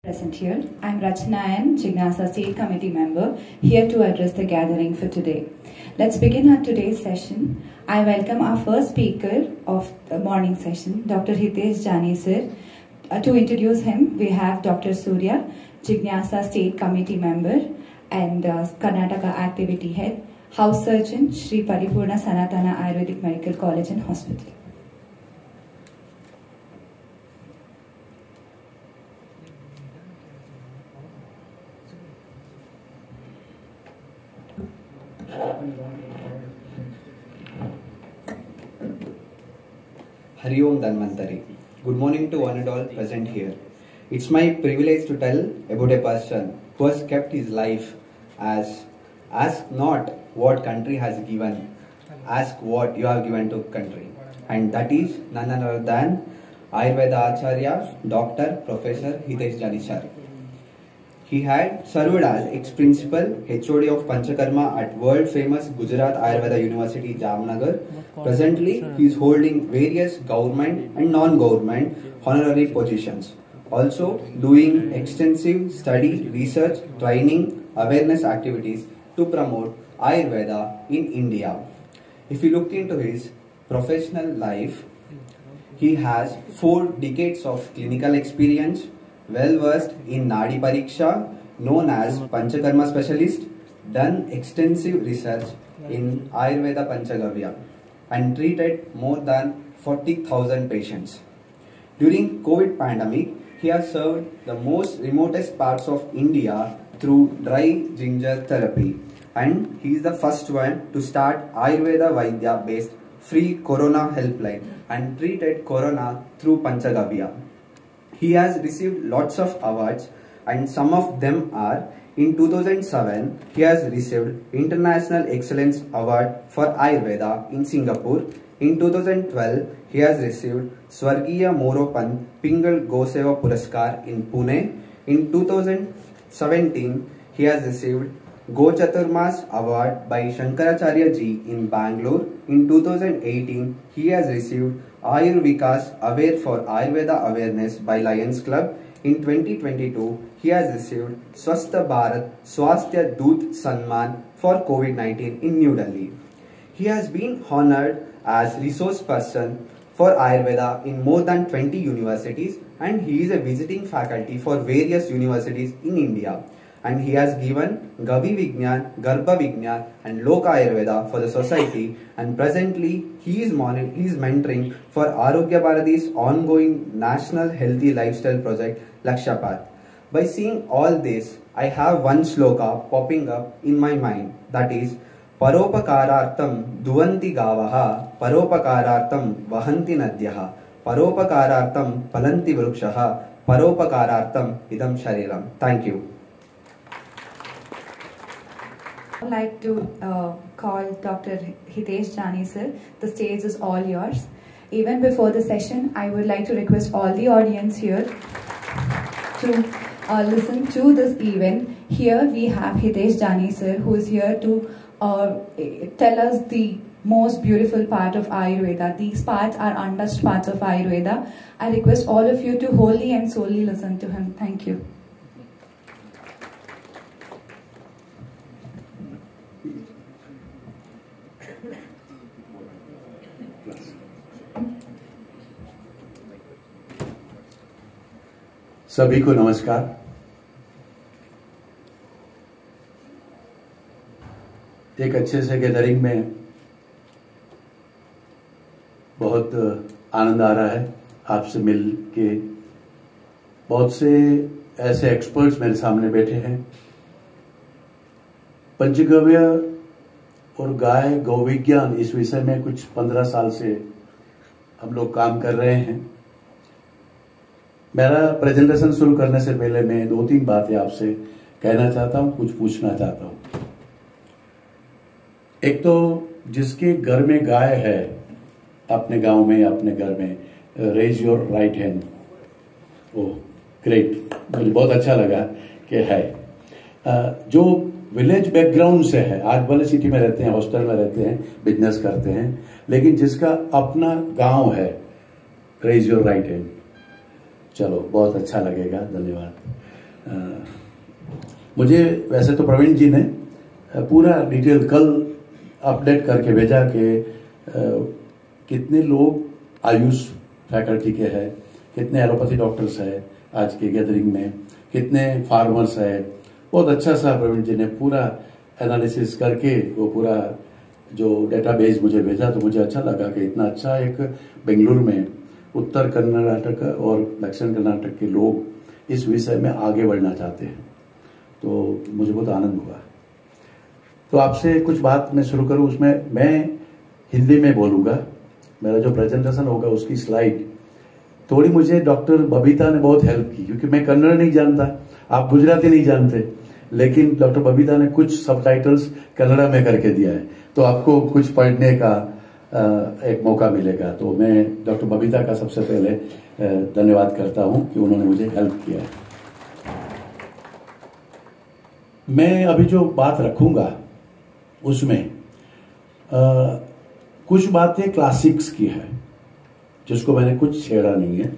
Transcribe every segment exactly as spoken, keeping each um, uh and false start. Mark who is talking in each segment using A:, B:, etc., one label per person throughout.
A: Present here. I'm Rachna N, Jignasa State Committee member, here to address the gathering for today. Let's begin our today's session. I welcome our first speaker of the morning session, Doctor Hitesh Jani sir. Uh, to introduce him, we have Doctor Surya, Jignasa State Committee member and uh, Karnataka Activity Head, House Surgeon, Shri Paripurna Sanatana Ayurvedic Medical College and Hospital.
B: Hari Om Dhanvantari. Good morning to one and all present here. It's my privilege to tell about a person who has kept his life as ask not what country has given, ask what you have given to country. And that is none other than Ayurveda Acharya, Doctor Professor Hitesh Jani sir. He had served as ex-principal H O D of Panchakarma at world-famous Gujarat Ayurveda University, Jamnagar. Presently, he is holding various government and non-government honorary positions. Also, doing extensive study, research, training, awareness activities to promote Ayurveda in India. If you look into his professional life, he has four decades of clinical experience, well versed in Nadi Pariksha, known as Panchakarma specialist, done extensive research in Ayurveda Panchagavya, and treated more than forty thousand patients. During COVID pandemic, he has served the most remotest parts of India through dry ginger therapy, and he is the first one to start Ayurveda Vaidya based free Corona helpline and treated Corona through Panchagavya. He has received lots of awards, and some of them are: in two thousand seven, he has received International Excellence Award for Ayurveda in Singapore. In two thousand twelve, he has received Swargiya Moropan Pingal Goseva Puraskar in Pune. In two thousand seventeen, he has received Gochaturmas Award by Shankaracharya ji in Bangalore. In two thousand eighteen, he has received Ayurvikas Aware for Ayurveda Awareness by Lions Club. In twenty twenty-two, he has received Swasth Bharat Swasthya Doot Sanman for COVID nineteen in New Delhi. He has been honored as resource person for Ayurveda in more than twenty universities, and he is a visiting faculty for various universities in India. And he has given Gavi Vignan, Garbha Vignan and Loka Ayurveda for the society, and presently he is, he is mentoring for Arogya Bharati's ongoing National Healthy Lifestyle Project Lakshapath. By seeing all this, I have one sloka popping up in my mind, that is Paropakarartam Duvanti Gavaha Paropakarartam Vahanti Nadyaha Paropakarartam Palanti Vrukshaha Paropakarartam Idam Shariram. Thank you.
A: I would like to uh, call Doctor Hitesh Jani sir. The stage is all yours. Even before the session, I would like to request all the audience here to uh, listen to this event. Here we have Hitesh Jani sir, who is here to uh, tell us the most beautiful part of Ayurveda. These parts are untouched parts of Ayurveda. I request all of you to wholly and solely listen to him. Thank you.
C: सभी को नमस्कार। एक अच्छे से gathering में बहुत आनंद आ रहा है आपसे मिल के। बहुत से ऐसे एक्सपर्ट्स मेरे सामने बैठे हैं। पंचगव्य और गाय गौविज्ञान इस विषय में कुछ पंद्रह साल से हम लोग काम कर रहे हैं। मेरा प्रेजेंटेशन शुरू करने से पहले मैं दो तीन बातें आपसे कहना चाहता हूं, कुछ पूछना चाहता हूं। एक तो जिसके घर में गाय है, अपने गांव में, अपने घर में, raise your right hand. Oh great, मुझे बहुत अच्छा लगा कि है। जो विलेज बैकग्राउंड से है, आज भले सिटी में रहते हैं, हॉस्टल में रहते हैं, बिजनेस करते हैं, लेकिन जिसका अपना गांव है, रेज योर राइट हैंड। चलो बहुत अच्छा लगेगा, धन्यवाद। मुझे वैसे तो प्रवीण जी ने पूरा डिटेल कल अपडेट करके भेजा कि कितने लोग आयुष फैकल्टी के हैं, कितने एलोपैथी डॉक्टर्स हैं आज के गैदरिंग में, कितने फार्मर्स हैं। बहुत अच्छा सा प्रवीण जी ने पूरा एनालिसिस करके वो पूरा जो डेटाबेस मुझे भेजा, तो मुझे अच्छा लगा कि इतना अच्छा एक बेंगलुरु में उत्तर कर्नाटक और दक्षिण कर्नाटक के लोग इस विषय में आगे बढ़ना चाहते हैं, तो मुझे बहुत आनंद हुआ। तो आपसे कुछ बात मैं शुरू करूं, उसमें मैं हिंदी में बोलूंगा। मेरा जो प्रेजेंटेशन होगा उसकी स्लाइड थोड़ी मुझे डॉक्टर बबीता ने बहुत हेल्प की, क्योंकि मैं कन्नड़ नहीं जानता, आप गुजराती नहीं जानते, लेकिन डॉक्टर बबीता ने कुछ सबटाइटल्स कन्नड़ा में करके दिया है, तो आपको कुछ पढ़ने का एक मौका मिलेगा। तो मैं डॉक्टर बबीता का सबसे पहले धन्यवाद करता हूं कि उन्होंने मुझे हेल्प किया है। मैं अभी जो बात रखूंगा उसमें आ, कुछ बातें क्लासिक्स की है, जिसको मैंने कुछ छेड़ा नहीं है,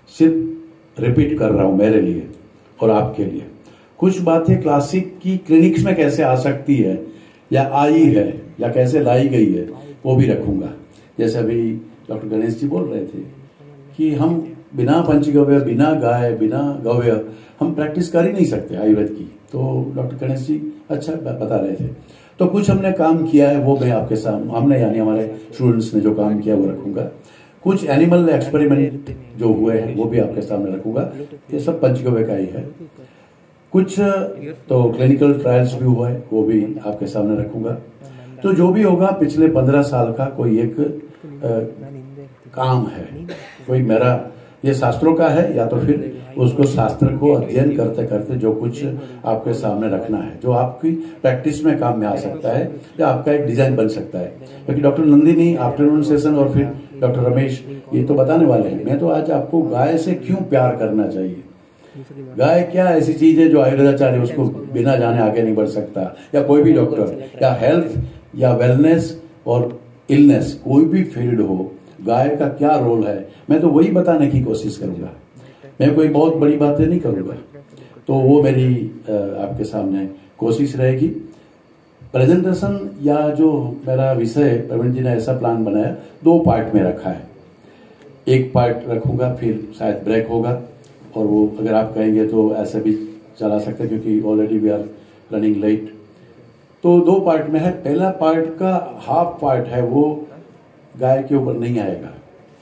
C: सिर्फ रिपीट कर रहा हूं मेरे लिए और आपके लिए। कुछ बातें क्लासिक की क्लिनिक्स में कैसे आ सकती है या आई है या कैसे लाई गई है वो भी रखूंगा। जैसे अभी डॉक्टर गणेश जी बोल रहे थे कि हम बिना पंचगव्य, बिना गाय, बिना गव्य हम प्रैक्टिस कर ही नहीं सकते आयुर्वेद की, तो डॉक्टर गणेश जी अच्छा बता रहे थे। तो कुछ हमने काम किया है वो मैं आपके सामने, हमने यानी हमारे स्टूडेंट्स ने जो काम किया वो रखूंगा। कुछ एनिमल एक्सपेरिमेंट जो हुए हैं वो भी आपके सामने रखूंगा, ये सब पंचगव्य का ही है। कुछ तो क्लिनिकल ट्रायल्स भी हुआ है वो भी आपके सामने रखूंगा। तो जो भी होगा पिछले पंद्रह साल का कोई एक आ, काम है, कोई मेरा ये शास्त्रों का है या तो फिर उसको शास्त्र को अध्ययन करते करते जो कुछ आपके सामने रखना है, जो आपकी प्रैक्टिस में काम में आ सकता है या आपका एक डिजाइन बन सकता है। क्योंकि डॉक्टर नंदिनी आफ्टरनून सेशन और फिर डॉक्टर रमेश ये तो बताने वाले हैं। मैं तो आज आपको गाय से क्यों प्यार करना चाहिए, गाय क्या ऐसी चीज है जो आयुर्वेदाचार्य उसको बिना जाने आगे नहीं बढ़ सकता, या कोई भी डॉक्टर, या हेल्थ या वेलनेस और इलनेस कोई भी फील्ड हो, गाय का क्या रोल है, मैं तो वही बताने की कोशिश करूंगा। मैं कोई बहुत बड़ी बातें नहीं करूंगा, तो वो मेरी आपके सामने कोशिश रहेगी। प्रेजेंटेशन या जो मेरा विषय प्रवीण जी ने ऐसा प्लान बनाया, दो पार्ट में रखा है। एक पार्ट रखूंगा, फिर शायद ब्रेक होगा, और वो अगर आप कहेंगे तो ऐसे भी चला सकते हैं क्योंकि already we are running late. तो दो पार्ट में है। पहला पार्ट का हाफ पार्ट है वो गाय के ऊपर नहीं आएगा,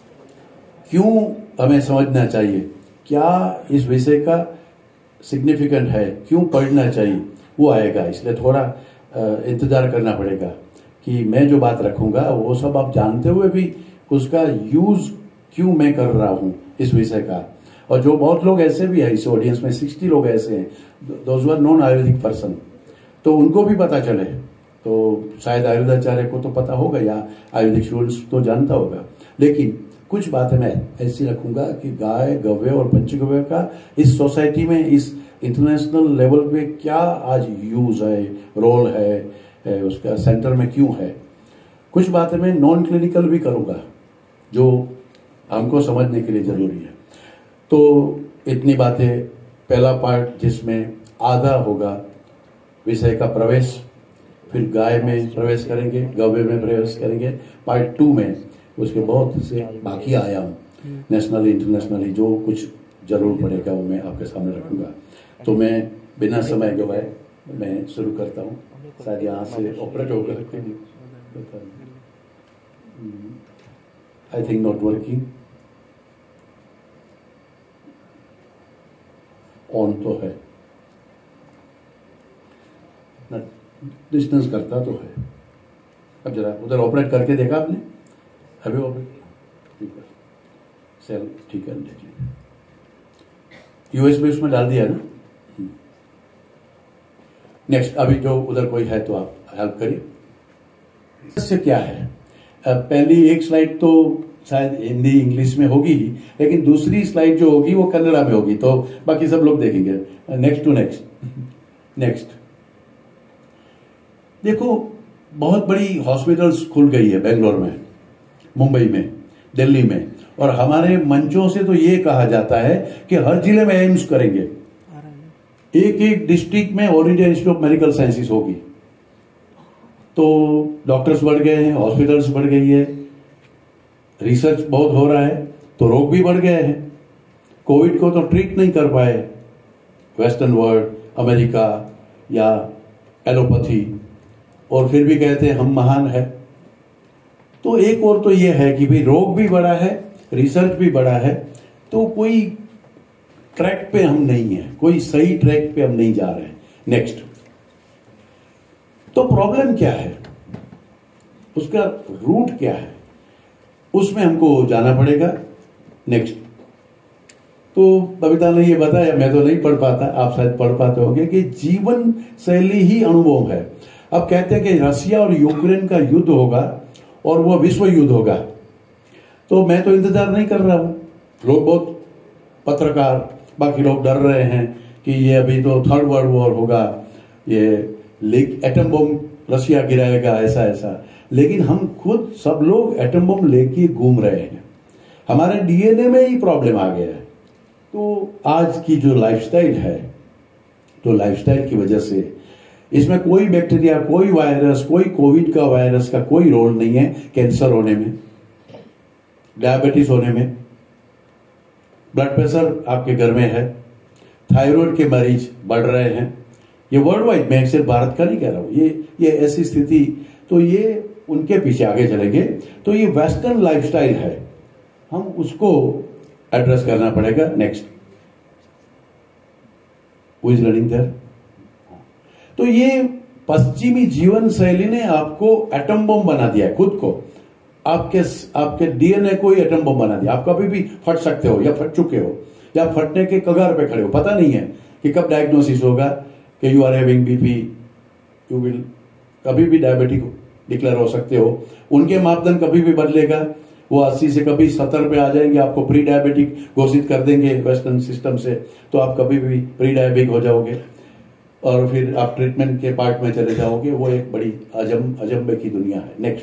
C: क्यों हमें समझना चाहिए, क्या इस विषय का सिग्निफिकेंट है, क्यों पढ़ना चाहिए, वो आएगा। इसलिए थोड़ा इंतजार करना पड़ेगा कि मैं जो बात रखूंगा वो सब आप जानते हुए भी उसका यूज क्यों मैं कर रहा हूं इस विषय का। और जो बहुत लोग ऐसे भी है इस ऑडियंस में, साठ लोग ऐसे हैं those who are non Ayurvedic person, तो उनको भी पता चले। तो शायद आयुर्वेदाचार्य को तो पता होगा या आयुर्वेदिक स्टूडेंट्स तो जानता होगा, लेकिन कुछ बातें मैं ऐसी रखूंगा कि गाय, गव्य और पंचगव्य का इस सोसाइटी में, इस इंटरनेशनल लेवल पे क्या आज यूज है, रोल है, है उसका सेंटर में क्यों है। कुछ बातें मैं नॉन क्लिनिकल भी करूंगा जो हमको समझने के लिए जरूरी है। तो इतनी बातें, पहला पार्ट जिसमें आधा होगा विषय का प्रवेश, फिर गाय में प्रवेश करेंगे, गव्य में प्रवेश करेंगे। पार्ट टू में उसके बहुत से बाकी आयाम नेशनली इंटरनेशनली जो कुछ जरूर पड़ेगा वो मैं आपके सामने रखूंगा। तो मैं बिना समय गवाए मैं शुरू करता हूँ। शायद यहाँ से ऑपरेट होगा, I think not working, on तो है, डिस्टेंस करता तो है। अब जरा उधर ऑपरेट करके देखा आपने, अभी ऑपरेट ठीक है, सेल ठीक है, देख लीजिए। यूएसबी उसमें डाल दिया ना। नेक्स्ट, अभी जो उधर कोई है तो आप हेल्प करिए। इससे क्या है, पहली एक स्लाइड तो शायद हिंदी इंग्लिश में होगी ही, लेकिन दूसरी स्लाइड जो होगी वो कन्नड़ा में होगी, तो बाकी सब लोग देखेंगे। नेक्स्ट टू नेक्स्ट नेक्स्ट देखो, बहुत बड़ी हॉस्पिटल्स खुल गई है बेंगलोर में, मुंबई में, दिल्ली में, और हमारे मंचों से तो ये कहा जाता है कि हर जिले में एम्स करेंगे। एक एक डिस्ट्रिक्ट में All India Institute of Medical Sciences होगी, तो डॉक्टर्स बढ़ गए हैं, हॉस्पिटल्स बढ़ गई है, रिसर्च बहुत हो रहा है, तो रोग भी बढ़ गए हैं। कोविड को तो ट्रीट नहीं कर पाए वेस्टर्न वर्ल्ड, अमेरिका या एलोपैथी, और फिर भी कहते हैं हम महान है। तो एक और तो यह है कि भाई रोग भी बढ़ा है, रिसर्च भी बढ़ा है, तो कोई ट्रैक पे हम नहीं है, कोई सही ट्रैक पे हम नहीं जा रहे हैं। नेक्स्ट, तो प्रॉब्लम क्या है, उसका रूट क्या है, उसमें हमको जाना पड़ेगा। नेक्स्ट, तो बबीता ने ये बताया, मैं तो नहीं पढ़ पाता, आप शायद पढ़ पाते होंगे कि जीवन शैली ही अनुभव है। अब कहते हैं कि रसिया और यूक्रेन का युद्ध होगा और वह विश्व युद्ध होगा, तो मैं तो इंतजार नहीं कर रहा हूं। लोग बहुत, पत्रकार बाकी लोग डर रहे हैं कि ये अभी तो थर्ड वर्ल्ड वॉर होगा, ये लेक एटम बम रसिया गिराएगा, ऐसा ऐसा। लेकिन हम खुद सब लोग एटम बम लेके घूम रहे हैं, हमारे डीएनए में ही प्रॉब्लम आ गया है। तो आज की जो लाइफस्टाइल है, तो लाइफस्टाइल की वजह से इसमें कोई बैक्टीरिया, कोई वायरस, कोई कोविड का वायरस का कोई रोल नहीं है कैंसर होने में, डायबिटीज होने में, ब्लड प्रेशर आपके घर में है, थायराइड के मरीज बढ़ रहे हैं। ये वर्ल्ड वाइड, मैं सिर्फ भारत का नहीं कह रहा हूं, ये ये ऐसी स्थिति, तो ये उनके पीछे आगे चलेंगे। तो ये वेस्टर्न लाइफस्टाइल है, हम उसको एड्रेस करना पड़ेगा। Next, who is running there? तो ये पश्चिमी जीवन शैली ने आपको एटम बम बना दिया है, खुद को, आपके आपके डीएनए को ही एटम बम बना दिया। आप कभी भी फट सकते हो, या फट चुके हो, या फटने के कगार पे खड़े हो, पता नहीं है कि कब डायग्नोसिस होगा कि you are having BP, you will कभी भी डायबिटिक डिक्लेयर हो सकते हो। उनके मापदंड कभी भी बदलेगा, वो अस्सी से कभी सत्तर पे आ जाएंगे, आपको प्री डायबिटिक घोषित कर देंगे वेस्टर्न सिस्टम से, तो आप कभी भी प्री डायबिटिक हो जाओगे और फिर आप ट्रीटमेंट के पार्ट में चले जाओगे। वो एक बड़ी अजम अजम्बे की दुनिया है। नेक्स्ट,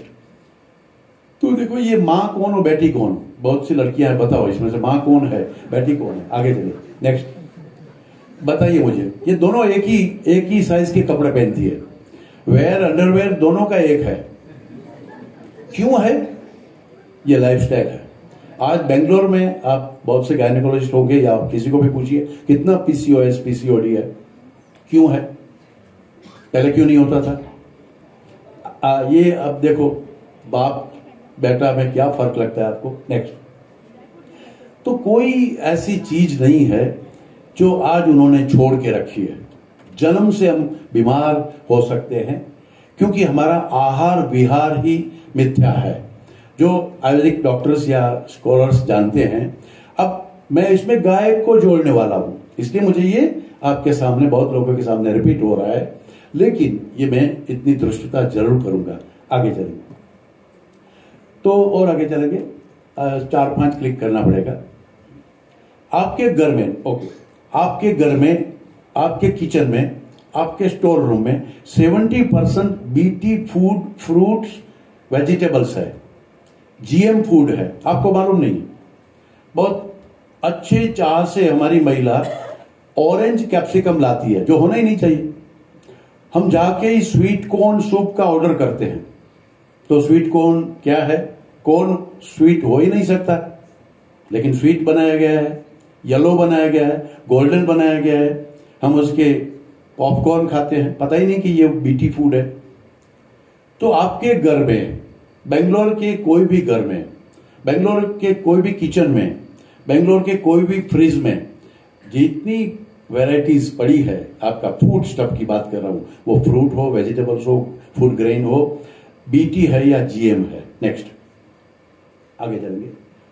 C: तो देखो ये माँ कौन और बेटी कौन, बहुत सी लड़कियां हैं, बताओ इसमें से माँ कौन है, बेटी कौन है, आगे चलिए। नेक्स्ट, बताइए मुझे, ये दोनों एक ही एक ही साइज के कपड़े पहनती है, वेयर अंडरवेयर दोनों का एक है, क्यों है? ये लाइफस्टाइल है। आज बेंगलोर में आप बहुत से गायनेकोलॉजिस्ट होंगे, या आप किसी को भी पूछिए कितना पीसीओएस पीसीओडी है, क्यों है? पहले क्यों नहीं होता था? आ, ये अब देखो, बाप बेटा में क्या फर्क लगता है आपको? नेक्स्ट, तो कोई ऐसी चीज नहीं है जो आज उन्होंने छोड़ के रखी है। जन्म से हम बीमार हो सकते हैं क्योंकि हमारा आहार विहार ही मिथ्या है, जो आयुर्वेदिक डॉक्टर्स या स्कॉलर्स जानते हैं। अब मैं इसमें गाय को जोड़ने वाला हूं, इसलिए मुझे ये आपके सामने, बहुत लोगों के सामने रिपीट हो रहा है, लेकिन ये मैं इतनी दृष्टता जरूर करूंगा। आगे चलेंगे, तो और आगे चलेंगे, चार पांच क्लिक करना पड़ेगा। आपके घर में, ओके, आपके घर में, आपके किचन में, आपके स्टोर रूम में seventy percent BT food, fruits, vegetables है, जीएम फूड है, आपको मालूम नहीं। बहुत अच्छे चाह से हमारी महिला ऑरेंज कैप्सिकम लाती है, जो होना ही नहीं चाहिए। हम जाके ही स्वीट कॉर्न सूप का ऑर्डर करते हैं, तो स्वीट कॉर्न क्या है? कॉर्न स्वीट हो ही नहीं सकता, लेकिन स्वीट बनाया गया है, येलो बनाया गया है, गोल्डन बनाया गया है। हम उसके पॉपकॉर्न खाते हैं, पता ही नहीं कि ये बीटी फूड है। तो आपके घर में, बेंगलोर के कोई भी घर में, बेंगलोर के कोई भी किचन में, बेंगलोर के कोई भी फ्रिज में जितनी वैरायटीज पड़ी है, आपका फूड स्टफ की बात कर रहा हूं, वो फ्रूट हो, वेजिटेबल्स हो, फूड ग्रेन हो, बीटी है या जीएम है। नेक्स्ट, आगे चलेंगे,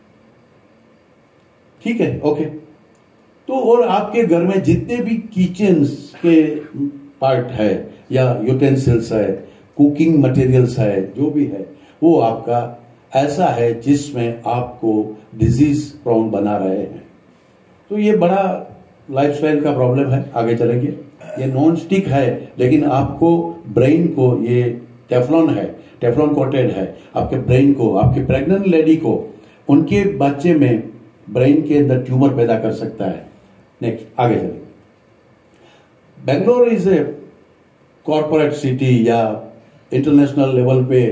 C: ठीक है, ओके। तो और आपके घर में जितने भी किचन के पार्ट है या यूटेंसिल्स है, कुकिंग मटेरियल्स है, जो भी है, वो आपका ऐसा है जिसमें आपको डिजीज प्रोन बना रहे हैं। तो ये बड़ा लाइफस्टाइल का प्रॉब्लम है। आगे चलेंगे, ये नॉन स्टिक है, लेकिन आपको ब्रेन को, ये टेफ्लॉन है, टेफ्लॉन कोटेड है, आपके ब्रेन को, आपके प्रेग्नेंट लेडी को, उनके बच्चे में ब्रेन के अंदर ट्यूमर पैदा कर सकता है। नेक्स्ट, आगे चलेंगे। Bangalore is a corporate city या इंटरनेशनल लेवल पे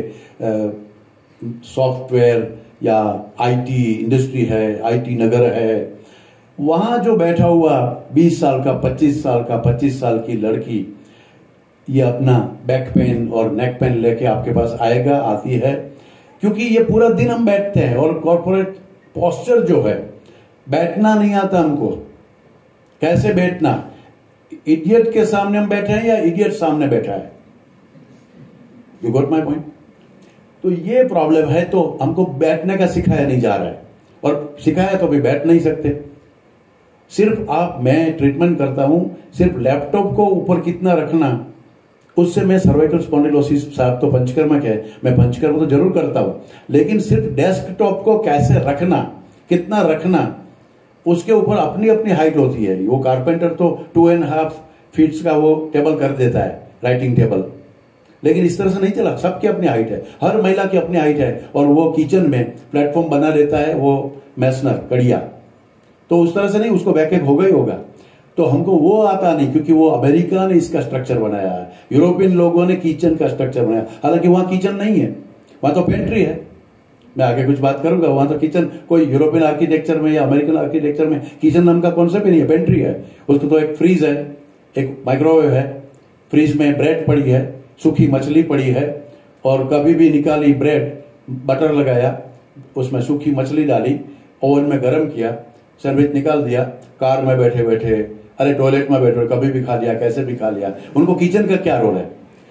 C: सॉफ्टवेयर या आईटी इंडस्ट्री है, आईटी नगर है। वहां जो बैठा हुआ बीस साल का, पच्चीस साल का, पच्चीस साल की लड़की ये अपना बैक पेन और नेक पेन लेके आपके पास आएगा, आती है, क्योंकि ये पूरा दिन हम बैठते हैं और कॉर्पोरेट पोस्चर जो है, बैठना नहीं आता हमको। कैसे बैठना, इडियट के सामने हम बैठे हैं या इडियट सामने बैठा है? You got my point? तो ये प्रॉब्लम है। तो हमको बैठने का सिखाया नहीं जा रहा है, और सिखाया तो भी बैठ नहीं सकते। सिर्फ आप, मैं ट्रीटमेंट करता हूं, सिर्फ लैपटॉप को ऊपर कितना रखना, उससे मैं सर्वाइकल स्पॉन्डिलोसिस, साहब तो पंचकर्मा क्या है, मैं पंचकर्मा तो जरूर करता हूं, लेकिन सिर्फ डेस्कटॉप को कैसे रखना, कितना रखना, उसके ऊपर अपनी अपनी हाइट होती है। वो कारपेंटर तो टू एंड हाफ फीट्स का वो टेबल कर देता है, राइटिंग टेबल, लेकिन इस तरह से नहीं चला। सबकी अपनी हाइट है, हर महिला की अपनी हाइट है, और वो किचन में प्लेटफॉर्म बना देता है वो मैसनर कड़िया, तो उस तरह से नहीं, उसको बैक एक होगा ही होगा। तो हमको वो आता नहीं, क्योंकि वो अमेरिका ने इसका स्ट्रक्चर बनाया है, यूरोपियन लोगों ने किचन का स्ट्रक्चर बनाया। हालांकि वहां किचन नहीं है, वहां तो पेंट्री है। मैं आगे कुछ बात करूंगा, वहां तो किचन, कोई यूरोपियन आर्किटेक्चर में या अमेरिकन आर्किटेक्चर में किचन नाम का कॉन्सेप्ट ही नहीं है, पेंट्री है। उसको तो एक फ्रीज है, एक माइक्रोवेव है, फ्रीज में ब्रेड पड़ी है, सूखी मछली पड़ी है, और कभी भी निकाली ब्रेड, बटर लगाया, उसमें सूखी मछली डाली, ओवन में गर्म किया, सैंडविच निकाल दिया, कार में बैठे बैठे, अरे टॉयलेट में बैठे, कभी भी खा लिया, कैसे भी खा लिया। उनको किचन का क्या रोल है?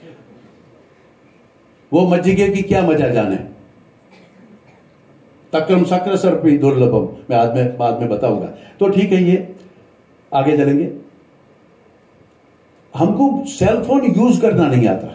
C: वो मज्जिगे की क्या मजा जाने। तक्रम सक्र सर्पी दुर्लभम, मैं आज में बाद में बताऊंगा। तो ठीक है, ये आगे चलेंगे। हमको सेल फोन यूज करना नहीं आता।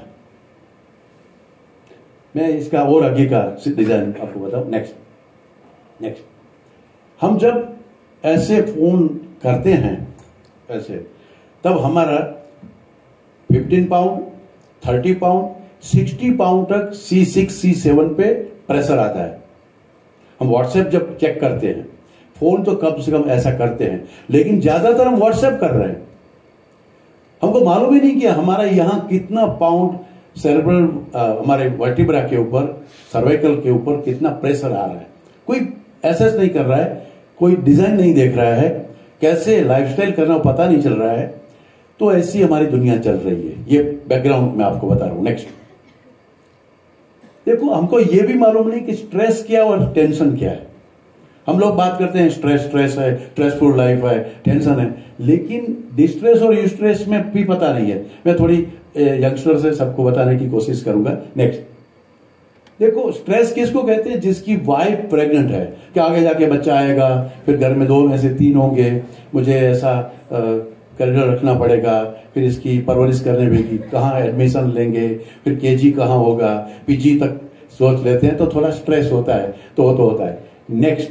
C: मैं इसका और आगे का डिजाइन आपको बताऊं। नेक्स्ट नेक्स्ट हम जब ऐसे फोन करते हैं ऐसे, तब हमारा fifteen pound, thirty pound, sixty pound तक सी सिक्स सी सेवन पे प्रेशर आता है। हम व्हाट्सएप जब चेक करते हैं, फोन तो कम से कम ऐसा करते हैं, लेकिन ज्यादातर हम व्हाट्सएप कर रहे हैं। हमको मालूम ही नहीं किया हमारा यहां कितना पाउंड सेरेब्रल, हमारे वर्टिब्रा के ऊपर, सर्वाइकल के ऊपर कितना प्रेशर आ रहा है। कोई एसेस नहीं कर रहा है, कोई डिजाइन नहीं देख रहा है, कैसे लाइफस्टाइल करना पता नहीं चल रहा है। तो ऐसी हमारी दुनिया चल रही है। ये बैकग्राउंड मैं आपको बता रहा हूं। नेक्स्ट देखो, हमको ये भी मालूम नहीं कि स्ट्रेस क्या और टेंशन क्या है। हम लोग बात करते हैं स्ट्रेस स्ट्रेस है, स्ट्रेसफुल लाइफ है, टेंशन है, लेकिन डिस्ट्रेस और यूस्ट्रेस में भी पता नहीं है। मैं थोड़ी यंगस्टर से सबको बताने की कोशिश करूंगा। नेक्स्ट देखो, स्ट्रेस किसको कहते हैं? जिसकी वाइफ प्रेग्नेंट है कि आगे जाके बच्चा आएगा, फिर घर में दो में से तीन होंगे, मुझे ऐसा करियर रखना पड़ेगा, फिर इसकी परवरिश करने में कि कहाँ एडमिशन लेंगे, फिर केजी कहाँ होगा, पीजी तक सोच लेते हैं, तो थोड़ा स्ट्रेस होता है। तो तो होता है। Next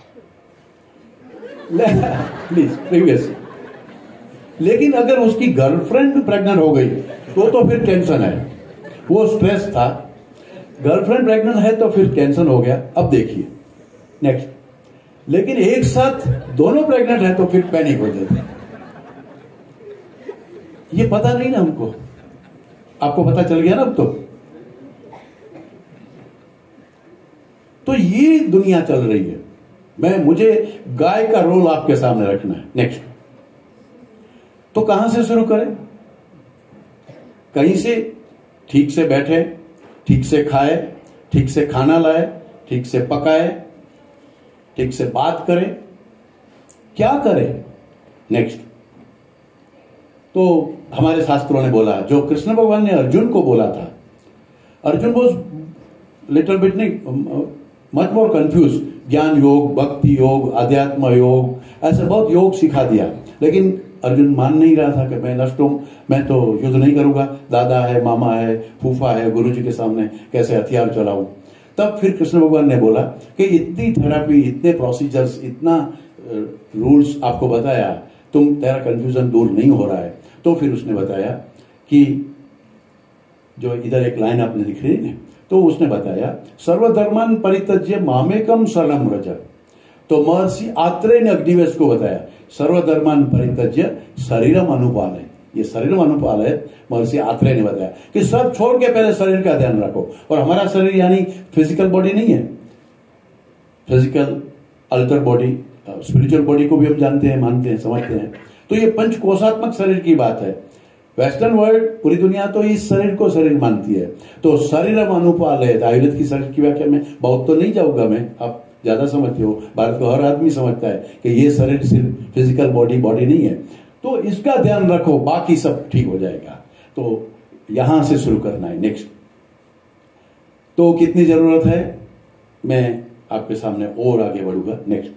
C: please previous. लेकिन अगर उसकी गर्लफ्रेंड प्रेग्नेंट हो गई तो तो फिर टेंशन है। वो स्ट्रेस था, गर्लफ्रेंड प्रेग्नेंट है तो फिर टेंशन हो गया। अब देखिए नेक्स्ट, लेकिन एक साथ दोनों प्रेग्नेंट है तो फिर पैनिक हो जाती है। ये पता नहीं ना हमको, आपको पता चल गया ना अब तो। तो ये दुनिया चल रही है। मैं मुझे गाय का रोल आपके सामने रखना है। नेक्स्ट, तो कहां से शुरू करें? कहीं से ठीक से बैठे, ठीक से खाए, ठीक से खाना लाए, ठीक से पकाए, ठीक से बात करें, क्या करें? नेक्स्ट, तो हमारे शास्त्रों ने बोला, जो कृष्ण भगवान ने अर्जुन को बोला था, अर्जुन वॉज लिटिल बिट नहीं, मच मोर कंफ्यूज। ज्ञान योग, भक्ति योग, अध्यात्म योग, ऐसे बहुत योग सिखा दिया, लेकिन अर्जुन मान नहीं रहा था कि मैं नष्ट हूं, मैं तो युद्ध नहीं करूंगा, दादा है, मामा है, फूफा है, गुरुजी के सामने कैसे हथियार चलाऊं। तब फिर कृष्ण भगवान ने बोला कि इतनी थेरेपी, इतने प्रोसीजर्स, इतना रूल्स आपको बताया, तुम तेरा कंफ्यूजन दूर नहीं हो रहा है। तो फिर उसने बताया कि जो इधर एक लाइन आपने लिख रही है, तो उसने बताया सर्वधर्मान परित्यज्य मामेकम शरणम व्रज। तो महर्षि आत्रेय ने अग्निवेश को बताया सर्वधर्मान परित्यज्य शरीरम अनुपालय। ये शरीर अनुपाल है। महर्षि आत्रेय ने बताया कि सब छोड़ के पहले शरीर का ध्यान रखो। और हमारा शरीर यानी फिजिकल बॉडी नहीं है, physical alter body, spiritual body को भी हम जानते हैं, मानते हैं, समझते हैं। तो ये पंचकोशात्मक शरीर की बात है। वेस्टर्न वर्ल्ड, पूरी दुनिया तो इस शरीर को शरीर मानती है। तो शरीर अनुपाल है। आयुर्वेद की शरीर की व्याख्या में बहुत तो नहीं जाऊंगा मैं, आप ज्यादा समझते हो। भारत को हर आदमी समझता है कि ये शरीर सिर्फ फिजिकल बॉडी बॉडी नहीं है। तो इसका ध्यान रखो, बाकी सब ठीक हो जाएगा। तो यहां से शुरू करना है। नेक्स्ट, तो कितनी जरूरत है मैं आपके सामने और आगे बढ़ूंगा। नेक्स्ट,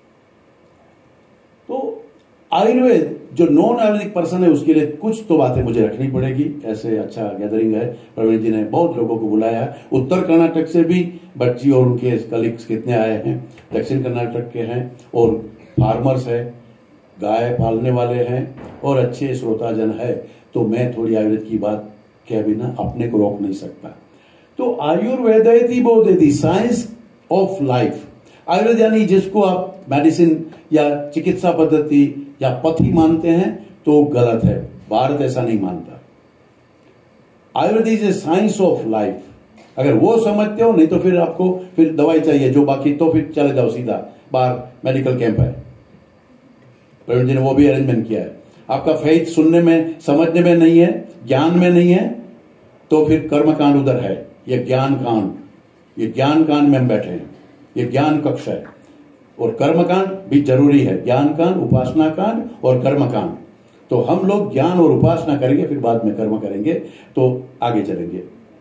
C: तो आयुर्वेद जो नॉन आयुर्वेदिक पर्सन है उसके लिए कुछ तो बातें मुझे रखनी पड़ेगी। ऐसे अच्छा गैदरिंग है, प्रवीण जी ने बहुत लोगों को बुलाया है, उत्तर कर्नाटक से भी बच्ची और उनके कलीग्स कितने आए हैं, दक्षिण कर्नाटक के हैं, और फार्मर्स है, गाय पालने वाले हैं, और अच्छे श्रोताजन है। तो मैं थोड़ी आयुर्वेद की बात के बिना अपने को रोक नहीं सकता। तो आयुर्वेद बोधेति, साइंस ऑफ लाइफ। आयुर्वेद यानी जिसको आप मेडिसिन या चिकित्सा पद्धति या पथी मानते हैं तो गलत है। भारत ऐसा नहीं मानता। Ayurveda is a science of life. अगर वो समझते हो, नहीं तो फिर आपको फिर दवाई चाहिए जो बाकी, तो फिर चले जाओ सीधा बाहर, मेडिकल कैंप है, प्रवीण जी ने वो भी अरेंजमेंट किया है। आपका फेथ सुनने में समझने में नहीं है, ज्ञान में नहीं है, तो फिर कर्मकांड उधर है। ये ज्ञान कांड, ये ज्ञान कांड में हम बैठे हैं, ये ज्ञान कक्ष है। और कर्मकांड भी जरूरी है, ज्ञान कांड, उपासना कांड और कर्मकांड। तो हम लोग ज्ञान और उपासना करेंगे, फिर बाद में कर्म करेंगे, तो आगे चलेंगे।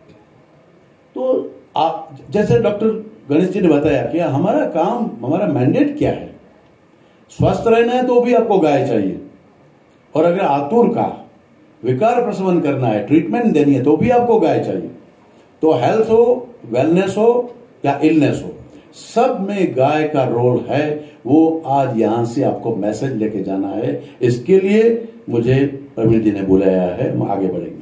C: तो आप जैसे डॉक्टर गणेश जी ने बताया कि हमारा काम, हमारा मैंडेट क्या है। स्वस्थ रहना है तो भी आपको गाय चाहिए, और अगर आतुर का विकार प्रशमन करना है, ट्रीटमेंट देनी है, तो भी आपको गाय चाहिए। तो हेल्थ हो, वेलनेस हो या इलनेस हो, सब में गाय का रोल है। वो आज यहां से आपको मैसेज लेके जाना है। इसके लिए मुझे प्रवीण जी ने बुलाया है, हम आगे बढ़ेंगे।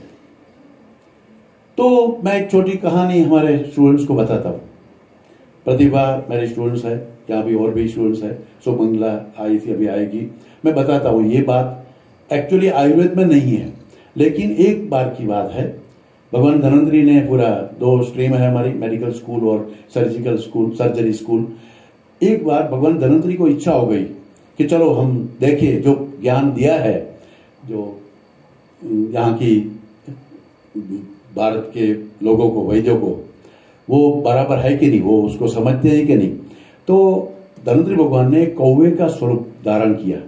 C: तो मैं एक छोटी कहानी हमारे स्टूडेंट्स को बताता हूं। प्रतिभा मेरे स्टूडेंट्स है, यहाँ भी और भी स्टूडेंट्स है, सुमंगला आई थी, अभी आएगी। मैं बताता हूं, ये बात एक्चुअली आयुर्वेद में नहीं है, लेकिन एक बार की बात है। भगवान धनंतरी ने पूरा दो स्ट्रीम है हमारी, मेडिकल स्कूल और सर्जिकल स्कूल, सर्जरी स्कूल। एक बार भगवान धनंतरी को इच्छा हो गई कि चलो हम देखें जो ज्ञान दिया है, जो यहाँ की भारत के लोगों को, वैद्यों को, वो बराबर है कि नहीं, वो उसको समझते हैं कि नहीं। तो धनंतरी भगवान ने कौवे का स्वरूप धारण किया,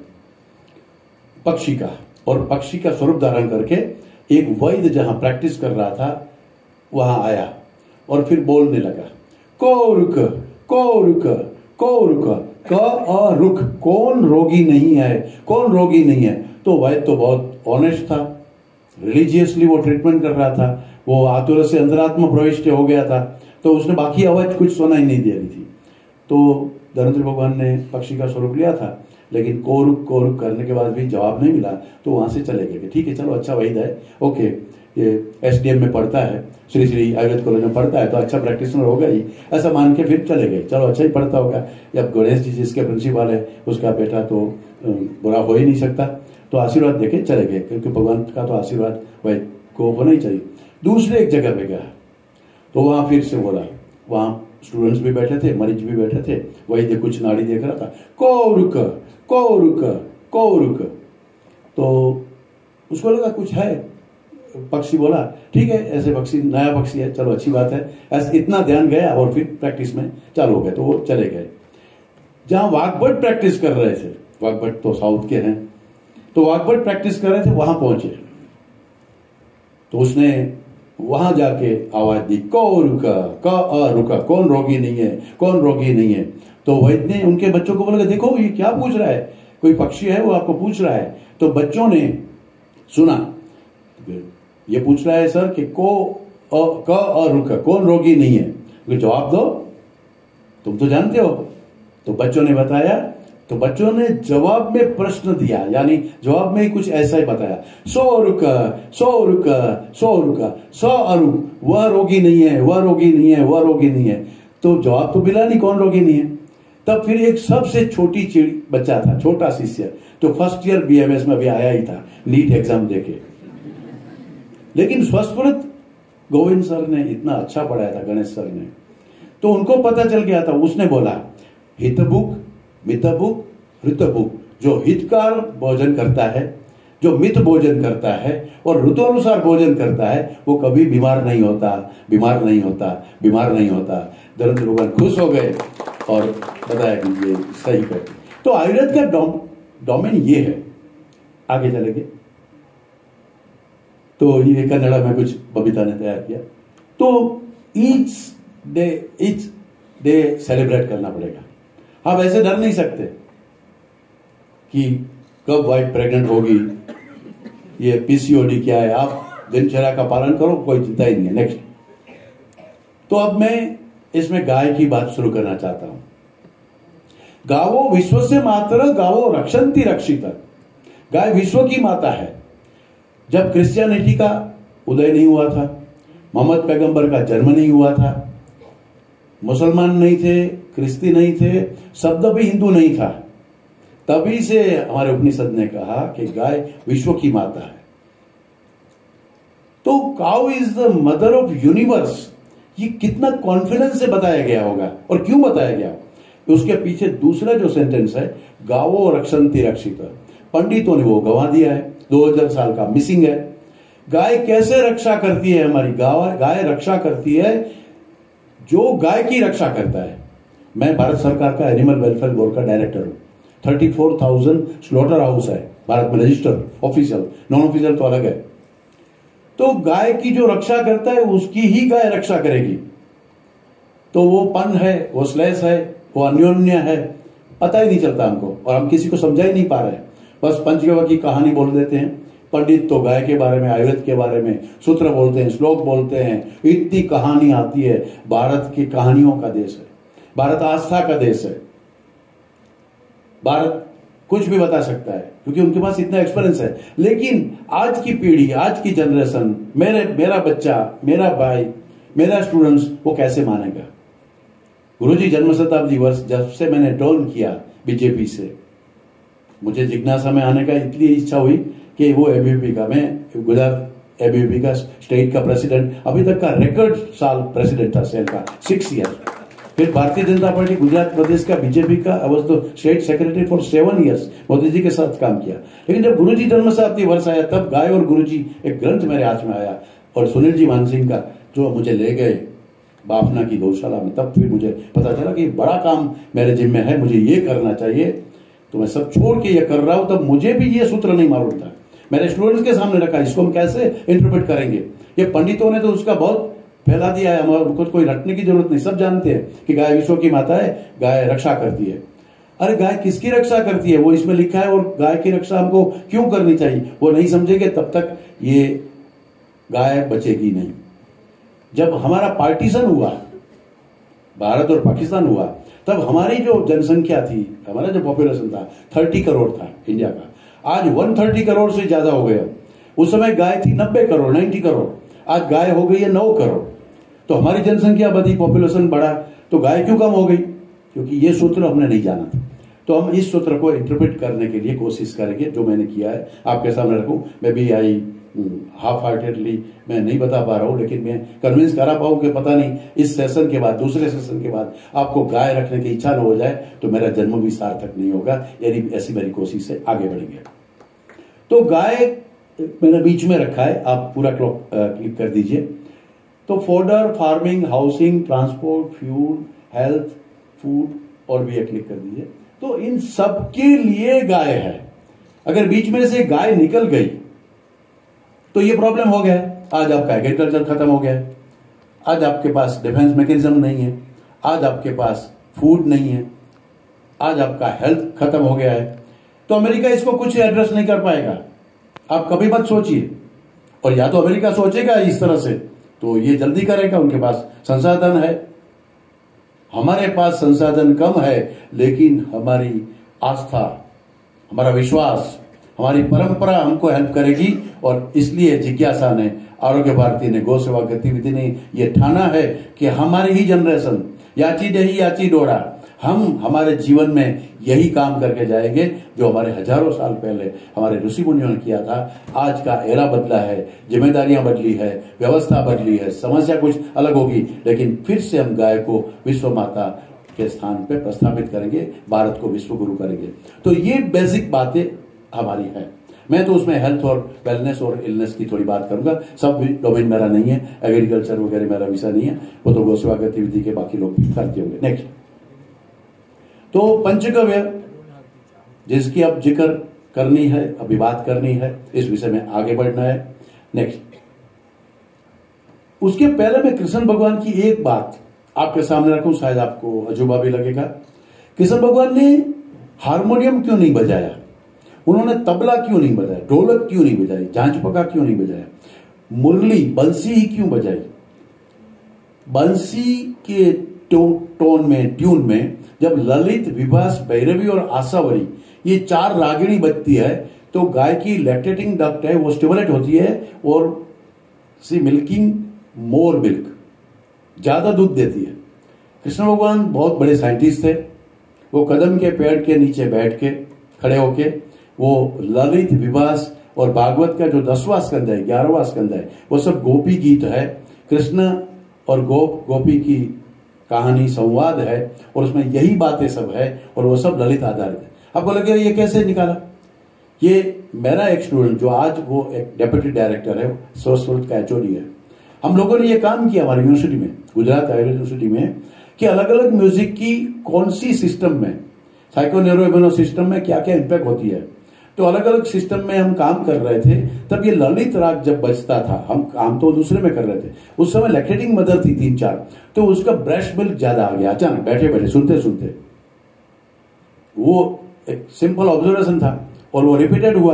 C: पक्षी का, और पक्षी का स्वरूप धारण करके एक वैद्य जहां प्रैक्टिस कर रहा था वहां आया और फिर बोलने लगा, कौरुक कौरुक कौरुक, क अ रुक, कौन रोगी नहीं है, कौन रोगी नहीं है। तो वैद्य तो बहुत ऑनेस्ट था, रिलीजियसली वो ट्रीटमेंट कर रहा था, वो आतुर से अंतरात्मा प्रविष्ट हो गया था, तो उसने बाकी आवाज कुछ सुनाई नहीं दे रही थी। तो धनंतरी भगवान ने पक्षी का स्वरूप लिया था, लेकिन कोरुक कोरुक करने के बाद भी जवाब नहीं मिला, तो वहां से चले गए। ठीक है, चलो अच्छा वैद्य है, ओके, ये एसडीएम में पढ़ता है, श्री श्री आयुर्वेद कॉलेज में पढ़ता है, तो अच्छा प्रैक्टिशनर होगा ही, ऐसा मान के फिर चले गए। चलो अच्छा ही पढ़ता होगा, जब गणेश जी जिसके प्रिंसिपल है उसका बेटा, तो बुरा हो ही नहीं सकता, तो आशीर्वाद देके चले गए, क्योंकि भगवान का तो आशीर्वाद वैद्य को होना ही चाहिए। दूसरे एक जगह पे गया, तो वहां फिर से बोला, वहां स्टूडेंट्स भी बैठे थे, मरीज भी बैठे थे, वैद्य कुछ नाड़ी देख रहा था, कौरुक कौरुक कौरुक। तो उसको लगा कुछ है, पक्षी बोला ठीक है, ऐसे पक्षी, नया पक्षी है, चलो अच्छी बात है, ऐसे इतना ध्यान गया, और फिर प्रैक्टिस में चालू हो गए। तो वो चले गए जहां वाग्भट प्रैक्टिस कर रहे थे, वाग्भट तो साउथ के हैं, तो वाग्भट प्रैक्टिस कर रहे थे, वहां पहुंचे, तो उसने वहां जाके आवाज दी, कौरुक क अ रुक, कौन रोगी नहीं है, कौन रोगी नहीं है। तो वैद्य ने उनके बच्चों को बोला, देखो ये क्या पूछ रहा है, कोई पक्षी है वो आपको पूछ रहा है। तो बच्चों ने सुना, ये पूछ रहा है सर कि को अ क अ रुक, कौन रोगी नहीं है, तो जवाब दो, तुम तो जानते हो। तो बच्चों ने बताया, तो बच्चों ने जवाब में प्रश्न दिया, यानी जवाब में कुछ ऐसा ही बताया, सौ रुक सौ रुक सौ रुक सौ अरुक, वह रोगी नहीं है, वह रोगी नहीं है, वह रोगी नहीं है। तो जवाब तो मिला नहीं, कौन रोगी नहीं है। तब फिर एक सबसे छोटी चिड़ी बच्चा था, छोटा शिष्य, जो फर्स्ट ईयर बीएमएस में अभी आया ही था नीट एग्जाम देके, लेकिन स्वस्फुरत गोविंद सर ने इतना अच्छा पढ़ाया था, गणेश सर ने, तो उनको पता चल गया था। उसने बोला हितभुक मितभुक ऋतभुक, जो हितकार भोजन करता है, जो मित भोजन करता है और ऋतु अनुसार भोजन करता है, वो कभी बीमार नहीं होता, बीमार नहीं होता, बीमार नहीं होता। धर्मेंद्र भगवान खुश हो गए और बताया कि ये सही है। तो आयुर्वेद का डोम, डोमेन ये है। आगे चलेंगे तो ये कन्नड़ा में कुछ बबीता ने तैयार किया। तो each day each day celebrate करना पड़ेगा। आप ऐसे डर नहीं सकते कि कब वाइफ प्रेग्नेंट होगी, ये पीसीओडी क्या है, आप दिनचर्या का पालन करो, कोई चिंता ही नहीं है। नेक्स्ट। तो अब मैं इसमें गाय की बात शुरू करना चाहता हूं। गावो विश्व से मात्र गावो रक्षंती रक्षित। गाय विश्व की माता है। जब क्रिश्चियनिटी का उदय नहीं हुआ था, मोहम्मद पैगंबर का जन्म नहीं हुआ था, मुसलमान नहीं थे, क्रिस्ती नहीं थे, शब्द भी हिंदू नहीं था, तभी से हमारे उपनिषद ने कहा कि गाय विश्व की माता है। तो cow is the mother of universe. ये कितना कॉन्फिडेंस से बताया गया होगा और क्यों बताया गया, उसके पीछे दूसरा जो सेंटेंस है, गावो रक्षंती रक्षित। पंडितों ने वो गंवा दिया है, दो हजार साल का मिसिंग है। गाय कैसे रक्षा करती है हमारी? गाय गाय रक्षा करती है जो गाय की रक्षा करता है। मैं भारत सरकार का एनिमल वेलफेयर बोर्ड का डायरेक्टर हूं। Thirty four thousand slaughter house है भारत में रजिस्टर, ऑफिशियल, नॉन ऑफिशियल तो अलग है। तो गाय की जो रक्षा करता है उसकी ही गाय रक्षा करेगी। तो वो पन है, वो स्लेस है, वो अन्योन्य है, पता ही नहीं चलता हमको और हम किसी को समझा ही नहीं पा रहे। बस पंचगव्य की कहानी बोल देते हैं। पंडित तो गाय के बारे में, आयुर्वेद के बारे में सूत्र बोलते हैं, श्लोक बोलते हैं, इतनी कहानी आती है। भारत की कहानियों का देश है, भारत आस्था का देश है। भारत कुछ भी बता सकता है क्योंकि उनके पास इतना एक्सपीरियंस है। लेकिन आज की पीढ़ी, आज की जनरेशन, मेरे मेरा बच्चा, मेरा भाई, मेरा स्टूडेंट्स, वो कैसे मानेगा? गुरुजी जन्म शताब्दी वर्ष जब से मैंने टर्न किया बीजेपी से, मुझे जिज्ञासा में आने का इसलिए इच्छा हुई कि वो एबीवीपी का, मैं गुजरात एबीवीपी का स्टेट का प्रेसिडेंट, अभी तक का रिकॉर्ड साल प्रेसिडेंट था सेल का, सिक्स ईयर। फिर भारतीय जनता पार्टी गुजरात प्रदेश का बीजेपी का अवस्थ तो state secretary for seven years Modi ji के साथ काम किया। लेकिन जब गुरुजी जन्म शताब्दी वर्ष आया तब गाय और गुरुजी एक ग्रंथ मेरे हाथ में आया और सुनील जी मानसिंह का जो मुझे ले गए बाफना की गौशाला में, तब फिर मुझे पता चला कि बड़ा काम मेरे जिम्मे है, मुझे ये करना चाहिए। तो मैं सब छोड़ के ये कर रहा हूं। तब मुझे भी ये सूत्र नहीं मालूम था। मेरे स्टूडेंट्स के सामने रखा, इसको हम कैसे इंटरप्रेट करेंगे। ये पंडितों ने तो उसका बहुत फैला दिया है, हमारे खुद कोई रटने की जरूरत नहीं, सब जानते हैं कि गाय विश्व की माता है, गाय रक्षा करती है। अरे गाय किसकी रक्षा करती है वो इसमें लिखा है, और गाय की रक्षा हमको क्यों करनी चाहिए वो नहीं समझेंगे तब तक ये गाय बचेगी नहीं। जब हमारा पार्टीशन हुआ, भारत और पाकिस्तान हुआ, तब हमारी जो जनसंख्या थी, हमारा जो पॉपुलेशन था थर्टी करोड़ था इंडिया का, आज वन थर्टी करोड़ से ज्यादा हो गया। उस समय गाय थी नब्बे करोड़, नाइन्टी करोड़, आज गाय हो गई है नौ करोड़। तो हमारी जनसंख्या बढ़ी, पॉपुलेशन बढ़ा, तो गाय क्यों कम हो गई? क्योंकि ये सूत्र हमने नहीं जाना था। तो हम इस सूत्र को इंटरप्रेट करने के लिए कोशिश करेंगे, जो मैंने किया है आपके सामने रखूं। मैं भी आई हाफ हार्टेडली मैं नहीं बता पा रहा हूं, लेकिन मैं कन्विंस करा पाऊं कि पता नहीं इस सेशन के बाद, दूसरे सेशन के बाद आपको गाय रखने की इच्छा न हो जाए तो मेरा जन्म भी सार्थक नहीं होगा। यानी ऐसी मेरी कोशिश से आगे बढ़ेंगे। तो गाय मैंने बीच में रखा है, आप पूरा क्लॉक क्लिक कर दीजिए। तो fodder, farming, housing, transport, fuel, health, food और भी क्लिक कर दीजिए। तो इन सब के लिए गाय है। अगर बीच में से गाय निकल गई तो ये प्रॉब्लम हो गया। आज आपका एग्रीकल्चर खत्म हो गया, आज आपके पास डिफेंस मैकेनिज्म नहीं है, आज आपके पास फूड नहीं है, आज आपका हेल्थ खत्म हो गया है। तो अमेरिका इसको कुछ एड्रेस नहीं कर पाएगा। आप कभी मत सोचिए, और या तो अमेरिका सोचेगा इस तरह से तो ये जल्दी करेगा, उनके पास संसाधन है। हमारे पास संसाधन कम है, लेकिन हमारी आस्था, हमारा विश्वास, हमारी परंपरा हमको हेल्प करेगी। और इसलिए जिज्ञासा ने, आरोग्य भारती ने, गौ सेवा गतिविधि ने ये ठाना है कि हमारी ही जनरेशन, याची दही याची डोरा, हम हमारे जीवन में यही काम करके जाएंगे जो हमारे हजारों साल पहले हमारे ऋषि मुनियों ने किया था। आज का एरा बदला है, जिम्मेदारियां बदली है, व्यवस्था बदली है, समस्या कुछ अलग होगी, लेकिन फिर से हम गाय को विश्व माता के स्थान पे प्रस्थापित करेंगे, भारत को विश्व गुरु करेंगे। तो ये बेसिक बातें हमारी हैं। मैं तो उसमें हेल्थ और वेलनेस और इलनेस की थोड़ी बात करूंगा। सब डोमेन मेरा नहीं है, एग्रीकल्चर वगैरह मेरा विषय नहीं है, वो तो गौसेवा गतिविधि के बाकी लोग भी करते होंगे। नेक्स्ट, तो पंचगव्य जिसकी अब जिक्र करनी है, अभी बात करनी है, इस विषय में आगे बढ़ना है। नेक्स्ट, उसके पहले मैं कृष्ण भगवान की एक बात आपके सामने रखूं, शायद आपको अजूबा भी लगेगा। कृष्ण भगवान ने हारमोनियम क्यों नहीं बजाया, उन्होंने तबला क्यों नहीं बजाया, ढोलक क्यों नहीं बजाई, झांझ पका क्यों नहीं बजाया, मुरली बंसी ही क्यों बजाई? बंसी के टो, टोन में, ट्यून में जब ललित, विभास, भैरवी और आशावरी ये चार रागिणी बजती है तो गाय की लैक्टेटिंग डक्ट है वो स्टिमुलेट होती है और सी मिल्किंग मोर मिल्क, ज्यादा दूध देती है। कृष्ण भगवान बहुत बड़े साइंटिस्ट थे। वो कदम के पेड़ के नीचे बैठ के खड़े होके वो ललित, विभास और भागवत का जो दसवां स्कंद है, ग्यारहवां स्कंद है, वो सब गोपी गीत है। कृष्ण और गोप गोपी की कहानी, संवाद है और उसमें यही बातें सब है और वो सब ललित आधारित है। आपको लगे ये कैसे निकाला? ये मेरा एक स्टूडेंट जो आज वो एक डेप्यूटी डायरेक्टर है, संस्कृत का एचओडी है, हम लोगों ने ये काम किया हमारी यूनिवर्सिटी में, गुजरात आयुर्वेद यूनिवर्सिटी में, कि अलग अलग म्यूजिक की कौन सी सिस्टम में, साइकोन्यूरोइम्यूनो सिस्टम में क्या क्या इंपैक्ट होती है। तो अलग अलग सिस्टम में हम काम कर रहे थे। तब ये ललित राग जब बजता था, हम काम तो दूसरे में कर रहे थे, उस समय लैक्टेटिंग मदर थी तीन चार, तो उसका ब्रेस्ट मिल्क ज्यादा आ गया अचानक, बैठे बैठे सुनते सुनते। वो एक सिंपल ऑब्जर्वेशन था और वो रिपीटेड हुआ।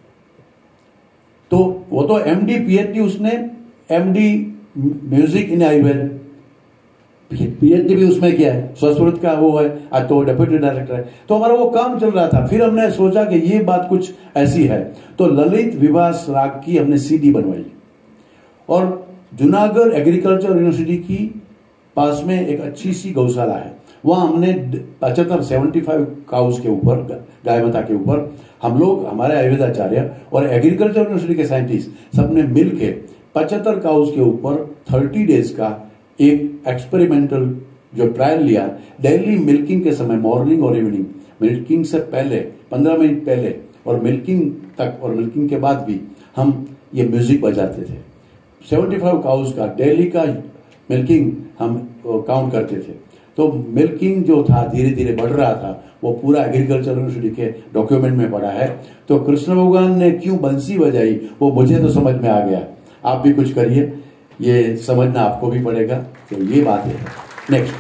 C: तो वो तो एमडी पीएचडी, उसने MD music in Ayurveda, PhD भी उसमें किया है, संस्कृत का वो है, आज तो डेप्यूटी डायरेक्टर है। तो हमारा वो काम चल रहा था। फिर हमने सोचा कि ये बात कुछ ऐसी है, तो ललित विभास राग की हमने सीडी बनवाई और जूनागढ़ एग्रीकल्चर यूनिवर्सिटी की पास में एक अच्छी सी गौशाला है, वहां हमने पचहत्तर सेवेंटी फाइव काउस के ऊपर, गाय माता के ऊपर, हम लोग, हमारे आयुर्वेदाचार्य और एग्रीकल्चर यूनिवर्सिटी के साइंटिस्ट सबने मिलके पचहत्तर काउस के ऊपर थर्टी डेज का एक एक्सपेरिमेंटल जो ट्रायल लिया। डेली मिल्किंग के समय, मॉर्निंग और इवनिंग, मिल्किंग से पहले पंद्रह मिनट पहले और मिल्किंग तक और मिल्किंग के बाद भी हम ये म्यूजिक बजाते थे। पचहत्तर काउस का डेली का मिल्किंग हम काउंट करते थे। तो मिल्किंग जो था धीरे धीरे बढ़ रहा था, वो पूरा एग्रीकल्चर यूनिवर्सिटी के डॉक्यूमेंट में पड़ा है। तो कृष्ण भगवान ने क्यों बंसी बजाई वो मुझे तो समझ में आ गया, आप भी कुछ करिए, ये समझना आपको भी पड़ेगा। तो ये बात है। नेक्स्ट,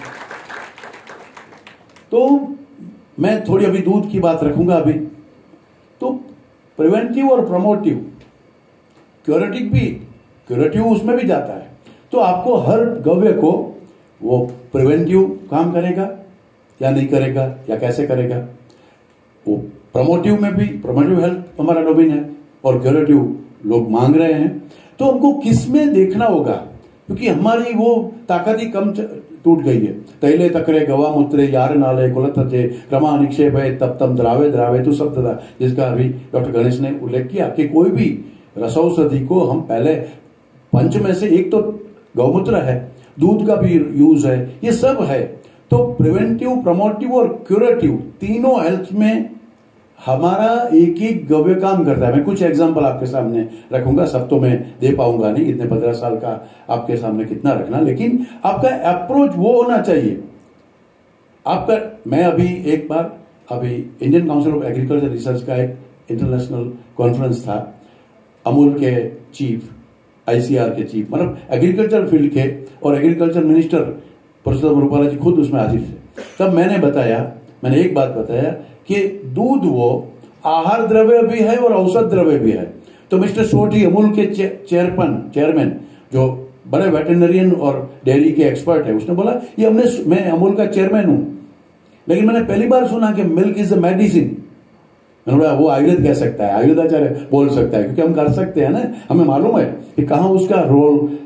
C: तो मैं थोड़ी अभी दूध की बात रखूंगा अभी। तो प्रिवेंटिव और प्रमोटिव, क्यूरेटिव भी, क्यूरेटिव उसमें भी जाता है। तो आपको हर गव्य को वो प्रिवेंटिव काम करेगा या नहीं करेगा या कैसे करेगा, वो प्रमोटिव में भी, प्रमोटिव हेल्थ हमारा डोमेन है और क्यूरेटिव लोग मांग रहे हैं। तो हमको किसमें देखना होगा, क्योंकि हमारी वो ताकत ही कम टूट गई है। तैले तकरे गवा मूत्रे यार नाले कुलत थे रमा निक्षेप है तब तम द्रावे द्रावे तो सब था, जिसका अभी डॉक्टर गणेश ने उल्लेख किया कि कोई भी रसौषधि को हम पहले पंच में से एक तो गौमूत्र है, दूध का भी यूज है, ये सब है। तो प्रिवेंटिव, प्रमोटिव और क्यूरेटिव तीनों हेल्थ में हमारा एक एक गव्य काम करता है। मैं कुछ एग्जांपल आपके सामने रखूंगा, सब तो मैं दे पाऊंगा नहीं, इतने पंद्रह साल का आपके सामने कितना रखना, लेकिन आपका अप्रोच वो होना चाहिए आपका। मैं अभी एक बार, अभी Indian council of agriculture research का एक इंटरनेशनल कॉन्फ्रेंस था, अमूल के चीफ, आईसीआर के चीफ, मतलब एग्रीकल्चर फील्ड के, और एग्रीकल्चर मिनिस्टर परसोत्तम रूपाला जी खुद उसमें हाजिर थे। तब मैंने बताया, मैंने एक बात बताया कि दूध वो आहार द्रव्य भी है और औषध द्रव्य भी है। तो मिस्टर सोठी, अमूल के चेयरमैन चेयरमैन जो बड़े वेटरनरियन और डेयरी के एक्सपर्ट है, उसने बोला ये हमने, मैं अमूल का चेयरमैन हूं, लेकिन मैंने पहली बार सुना कि मिल्क इज अ मेडिसिन। मैंने बोला वो आयुर्वेद कह सकता है, आयुर्वेदाचार्य बोल सकता है, क्योंकि हम कर सकते हैं ना, हमें मालूम है कि कहां उसका रोल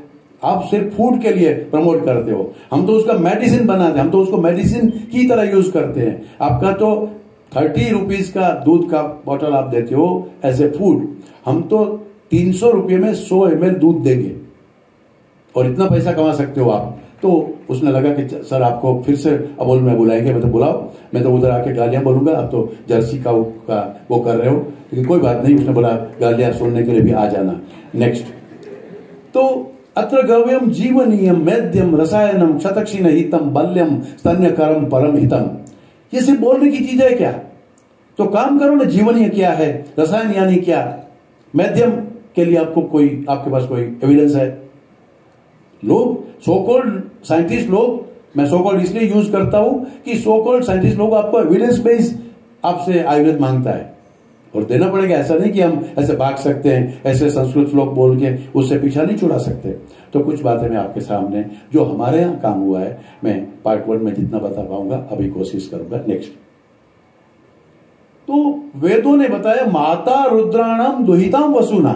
C: आप सिर्फ फूड के लिए प्रमोट करते हो, हम तो उसका मेडिसिन बनाते हैं, हम तो उसको मेडिसिन की तरह यूज करते हैं। आपका तो थर्टी रुपीज का दूध का बॉटल आप देते हो एज ए फूड, हम तो तीन सौ रुपये में सौ एम एल दूध देंगे और इतना पैसा कमा सकते हो आप। तो उसने लगा कि सर आपको फिर से अबोल में बुलाएंगे, मैं तो बुलाओ, मैं तो उधर आके गालियां बोलूंगा, आप तो जर्सी का, का वो कर रहे हो, लेकिन कोई बात नहीं, उसने बोला गालियां सुनने के लिए भी आ जाना। नेक्स्ट, तो अत्र गव्यम जीवनीयम मेद्यम रसायनम शतक्षीण हितम बल्यम स्तन्यकरम परम हितम। ये सिर्फ बोलने की चीज है क्या? तो काम करो ना, जीवनीय क्या है, रसायन यानी क्या, मेद्यम के लिए आपको कोई, आपके पास कोई एविडेंस है? लोग सो कॉल्ड साइंटिस्ट लोग, मैं सो कॉल्ड इसलिए यूज करता हूं कि सो कॉल्ड साइंटिस्ट लोग आपको एविडेंस बेस्ड आपसे आयुर्वेद मांगता है और देना पड़ेगा। ऐसा नहीं कि हम ऐसे भाग सकते हैं, ऐसे संस्कृत श्लोक बोल के उससे पीछा नहीं छुड़ा सकते। तो कुछ बातें मैं आपके सामने जो हमारे यहां काम हुआ है, मैं पार्ट वन में जितना बता पाऊंगा अभी कोशिश करूंगा। नेक्स्ट, तो वेदों ने बताया माता रुद्राणाम दुहिताम वसुना,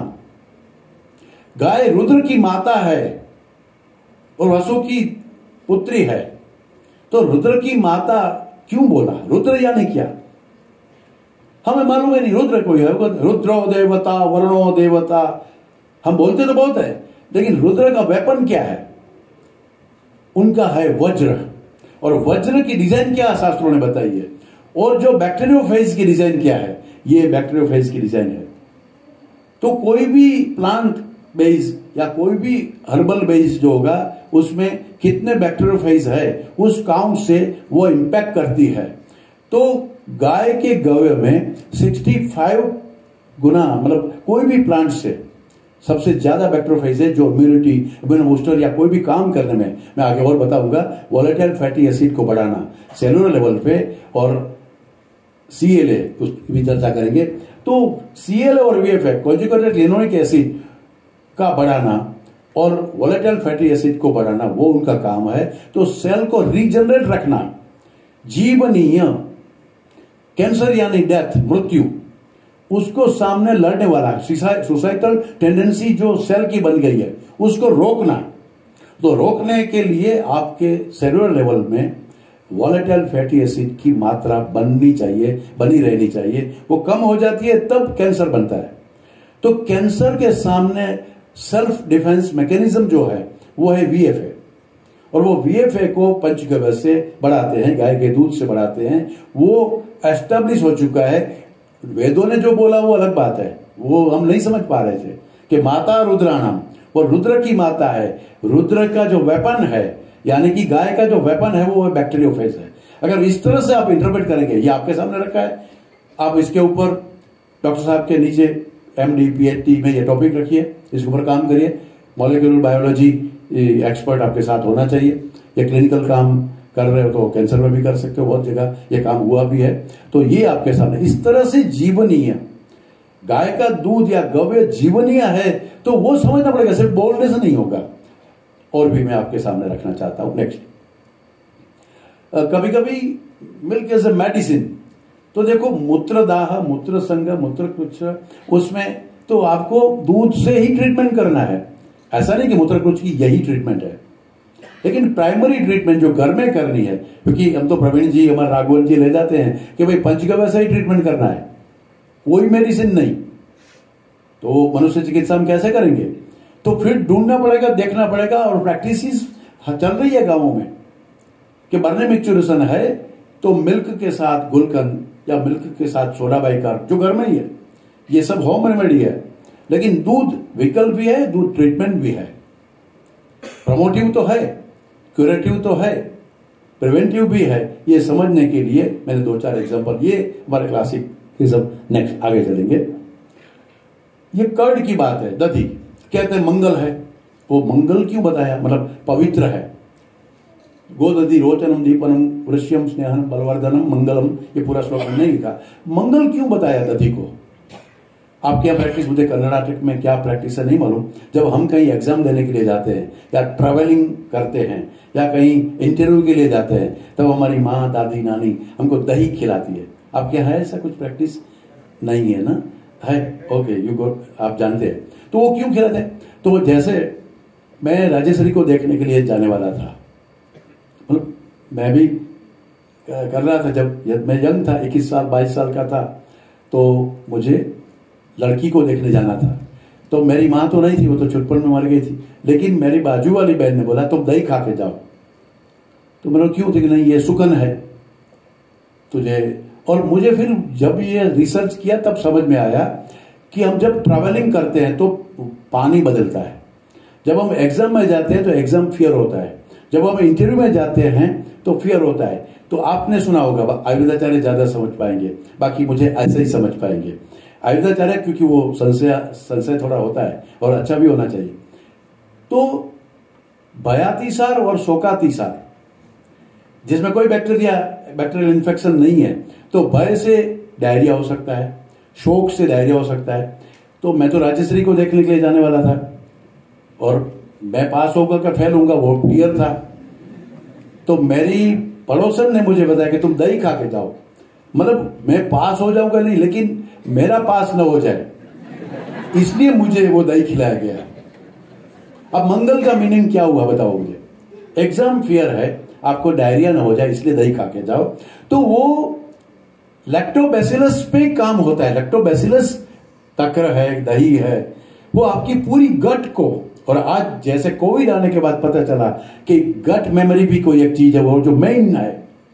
C: गाय रुद्र की माता है और वसु की पुत्री है। तो रुद्र की माता क्यों बोला? रुद्र यानी क्या? हमें मालूम है नहीं रुद्र कोई है, रुद्रो देवता वरुणो देवता, हम बोलते तो बहुत है, लेकिन रुद्र का वेपन क्या है? उनका है वज्र, और वज्र की डिजाइन क्या शास्त्रों ने बताई है, और जो बैक्टीरियोफेज की डिजाइन क्या है, ये बैक्टीरियोफेज की डिजाइन है। तो कोई भी प्लांट बेस या कोई भी हर्बल बेस जो होगा उसमें कितने बैक्टीरियोफेज है उस काउंट से वो इंपैक्ट करती है। तो गाय के गव्य में पैंसठ गुना, मतलब कोई भी प्लांट से सबसे ज्यादा बैक्टीरियोफेज है जो इम्यूनिटी, इम्यूनो बूस्टर या कोई भी काम करने में, मैं आगे और बताऊंगा, वोलेटाइल फैटी एसिड को बढ़ाना सेलुलर लेवल पे, और सीएलए उसकी भी चर्चा करेंगे। तो सीएलए और वीएफए कॉन्जुगेटेड लिनोलिक एसिड का बढ़ाना और वोलेटाइल फैटी एसिड को बढ़ाना वो उनका काम है। तो सेल को रीजनरेट रखना, जीवनीय, कैंसर यानी डेथ, मृत्यु, उसको सामने लड़ने वाला सुसाइडल टेंडेंसी जो सेल की बन गई है उसको रोकना। तो रोकने के लिए आपके सेलुलर लेवल में वोलेटाइल फैटी एसिड की मात्रा बननी चाहिए, बनी रहनी चाहिए। वो कम हो जाती है तब कैंसर बनता है। तो कैंसर के सामने सेल्फ डिफेंस मैकेनिज्म जो है वो है वीएफए, और वो वीएफए को पंचगव्य से बढ़ाते हैं, गाय के दूध से बढ़ाते हैं। वो एस्टेब्लिश हो चुका है। वेदों ने जो बोला वो अलग बात है, वो हम नहीं समझ पा रहे थे कि माता रुद्राणाम, वो रुद्र की माता है। रुद्र का जो वेपन है, यानी कि गाय का जो वेपन है वो बैक्टीरियोफेज है। अगर इस तरह से आप इंटरप्रेट करेंगे, ये आपके सामने रखा है, आप इसके ऊपर डॉक्टर साहब के नीचे एमडी पीएचडी में ये टॉपिक रखिए, इसके ऊपर काम करिए। मॉलिक्यूलर बायोलॉजी एक्सपर्ट आपके साथ होना चाहिए। ये क्लिनिकल काम कर रहे हो तो कैंसर में भी कर सकते हो, बहुत जगह ये काम हुआ भी है। तो ये आपके सामने इस तरह से जीवनीय, गाय का दूध या गव्य जीवनीय है, तो वो समझना पड़ेगा, सिर्फ बोलने से नहीं होगा। और भी मैं आपके सामने रखना चाहता हूं। नेक्स्ट, कभी कभी मिल्क एज ए मेडिसिन, तो देखो मूत्रदाह, मूत्र संग, मूत्र कुछ, उसमें तो आपको दूध से ही ट्रीटमेंट करना है। ऐसा नहीं कि मूत्र कुछ की यही ट्रीटमेंट है, लेकिन प्राइमरी ट्रीटमेंट जो घर में करनी है, क्योंकि हम तो प्रवीण जी, हमारे राघवन जी ले जाते हैं कि भाई पंचगव्य से ही ट्रीटमेंट करना है, कोई मेडिसिन नहीं। तो मनुष्य चिकित्सा हम कैसे करेंगे? तो फिर ढूंढना पड़ेगा, देखना पड़ेगा, और प्रैक्टिस चल रही है गांवों में कि बर्ने मिक्चुरेशन है तो मिल्क के साथ गुलकंद या मिल्क के साथ सोडा बाइकार जो घर में ही है, ये सब होम रेमेडी है। लेकिन दूध विकल्प भी है, दूध ट्रीटमेंट भी है, प्रमोटिव तो है, क्यूरेटिव तो है, प्रिवेंटिव भी है। ये समझने के लिए मैंने दो चार एग्जांपल, ये हमारे क्लासिक सब। नेक्स्ट आगे चलेंगे। ये कर्ड की बात है, दधी कहते हैं मंगल है, वो मंगल क्यों बताया? मतलब पवित्र है। गोदधि रोचनम दीपनम वृष्यम स्नेहम बलवर्धनम मंगलम, ये पूरा श्लोक हमने नहीं लिखा। मंगल क्यों बताया दधी को? आपके यहाँ प्रैक्टिस, मुझे कर्नाटक में क्या प्रैक्टिस है नहीं मालूम। जब हम कहीं एग्जाम देने के लिए जाते हैं या ट्रैवलिंग करते हैं या कहीं इंटरव्यू के लिए जाते हैं, तब हमारी माँ, दादी, नानी हमको दही खिलाती है। आपके यहाँ है ऐसा कुछ प्रैक्टिस? नहीं है ना? है, ओके, यू गो, आप जानते हैं। तो वो क्यों खिलाते हैं? तो जैसे मैं राजेश्वरी को देखने के लिए जाने वाला था। मतलब मैं भी कर रहा था, जब मैं यंग था, इक्कीस साल बाईस साल का था, तो मुझे लड़की को देखने जाना था। तो मेरी माँ तो नहीं थी, वो तो छुटपन में मर गई थी, लेकिन मेरी बाजू वाली बहन ने बोला तुम दही खा के जाओ। तो मैंने क्यों थी कि नहीं ये सुकन है तुझे। और मुझे फिर जब ये रिसर्च किया तब समझ में आया कि हम जब ट्रैवलिंग करते हैं तो पानी बदलता है। जब हम एग्जाम में जाते हैं तो एग्जाम फियर होता है, जब हम इंटरव्यू में जाते हैं तो फियर होता है। तो आपने सुना होगा, आयुर्वेदाचार्य ज्यादा समझ पाएंगे, बाकी मुझे ऐसे ही समझ पाएंगे। आयुर्वेदाचार्य क्योंकि वो संशय संशय थोड़ा होता है और अच्छा भी होना चाहिए। तो बयातिसार और शोकातिसार जिसमें कोई बैक्टीरिया बैक्टीरियल इन्फेक्शन नहीं है, तो भय से डायरिया हो सकता है, शोक से डायरिया हो सकता है। तो मैं तो राजेश्वरी को देखने के लिए जाने वाला था और मैं पास होगा क्या फेल होऊंगा वो फियर था। तो मेरी पड़ोसन ने मुझे बताया कि तुम दही खा के जाओ। मतलब मैं पास हो जाऊंगा नहीं, लेकिन मेरा पास न हो जाए, इसलिए मुझे वो दही खिलाया गया। अब मंगल का मीनिंग क्या हुआ बताओ मुझे। एग्जाम फियर है, आपको डायरिया ना हो जाए इसलिए दही खा के जाओ। तो वो लैक्टोबैसिलस पे काम होता है। लैक्टोबैसिलस तक्र है, दही है, वो आपकी पूरी गट को, और आज जैसे कोविड आने के बाद पता चला कि गट मेमोरी भी कोई एक चीज है, वो जो मेन है।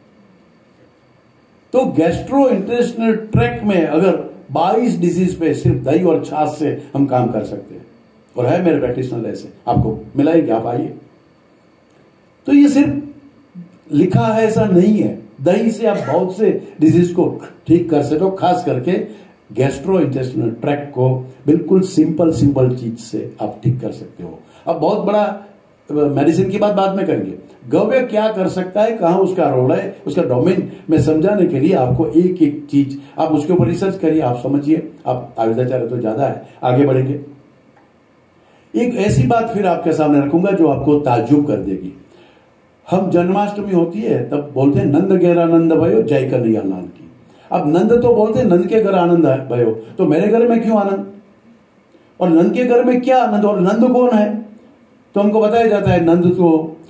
C: तो गैस्ट्रो इंटेस्टिनल ट्रैक्ट में अगर बाईस डिजीज पे सिर्फ दही और छाछ से हम काम कर सकते हैं, और है मेरे प्रैक्टिशनर ऐसे, आपको मिलाएंगे, आप आइए। तो ये सिर्फ लिखा है ऐसा नहीं है, दही से आप बहुत से डिजीज को ठीक कर सकते हो, खास करके गैस्ट्रो इंटेस्टिनल ट्रैक्ट को बिल्कुल सिंपल सिंपल चीज से आप ठीक कर सकते हो। अब बहुत बड़ा मेडिसिन की बात बाद में करेंगे। गव्य क्या कर सकता है, कहां उसका रोल है, उसका डोमेन में समझाने के लिए आपको एक एक चीज आप उसके ऊपर रिसर्च करिए, आप समझिए। आप आयुर्वेदाचार्य तो ज्यादा है, आगे बढ़ेंगे। एक ऐसी बात फिर आपके सामने रखूंगा जो आपको ताज्जुब कर देगी। हम जन्माष्टमी होती है तब बोलते हैं नंद गैर नंद भयो जय कन्हैया लाल की। अब नंद तो बोलते हैं नंद के घर आनंद है भयो, तो मेरे घर में क्यों आनंद, और नंद के घर में क्या आनंद, और नंद कौन है। तो हमको बताया जाता है नंद तो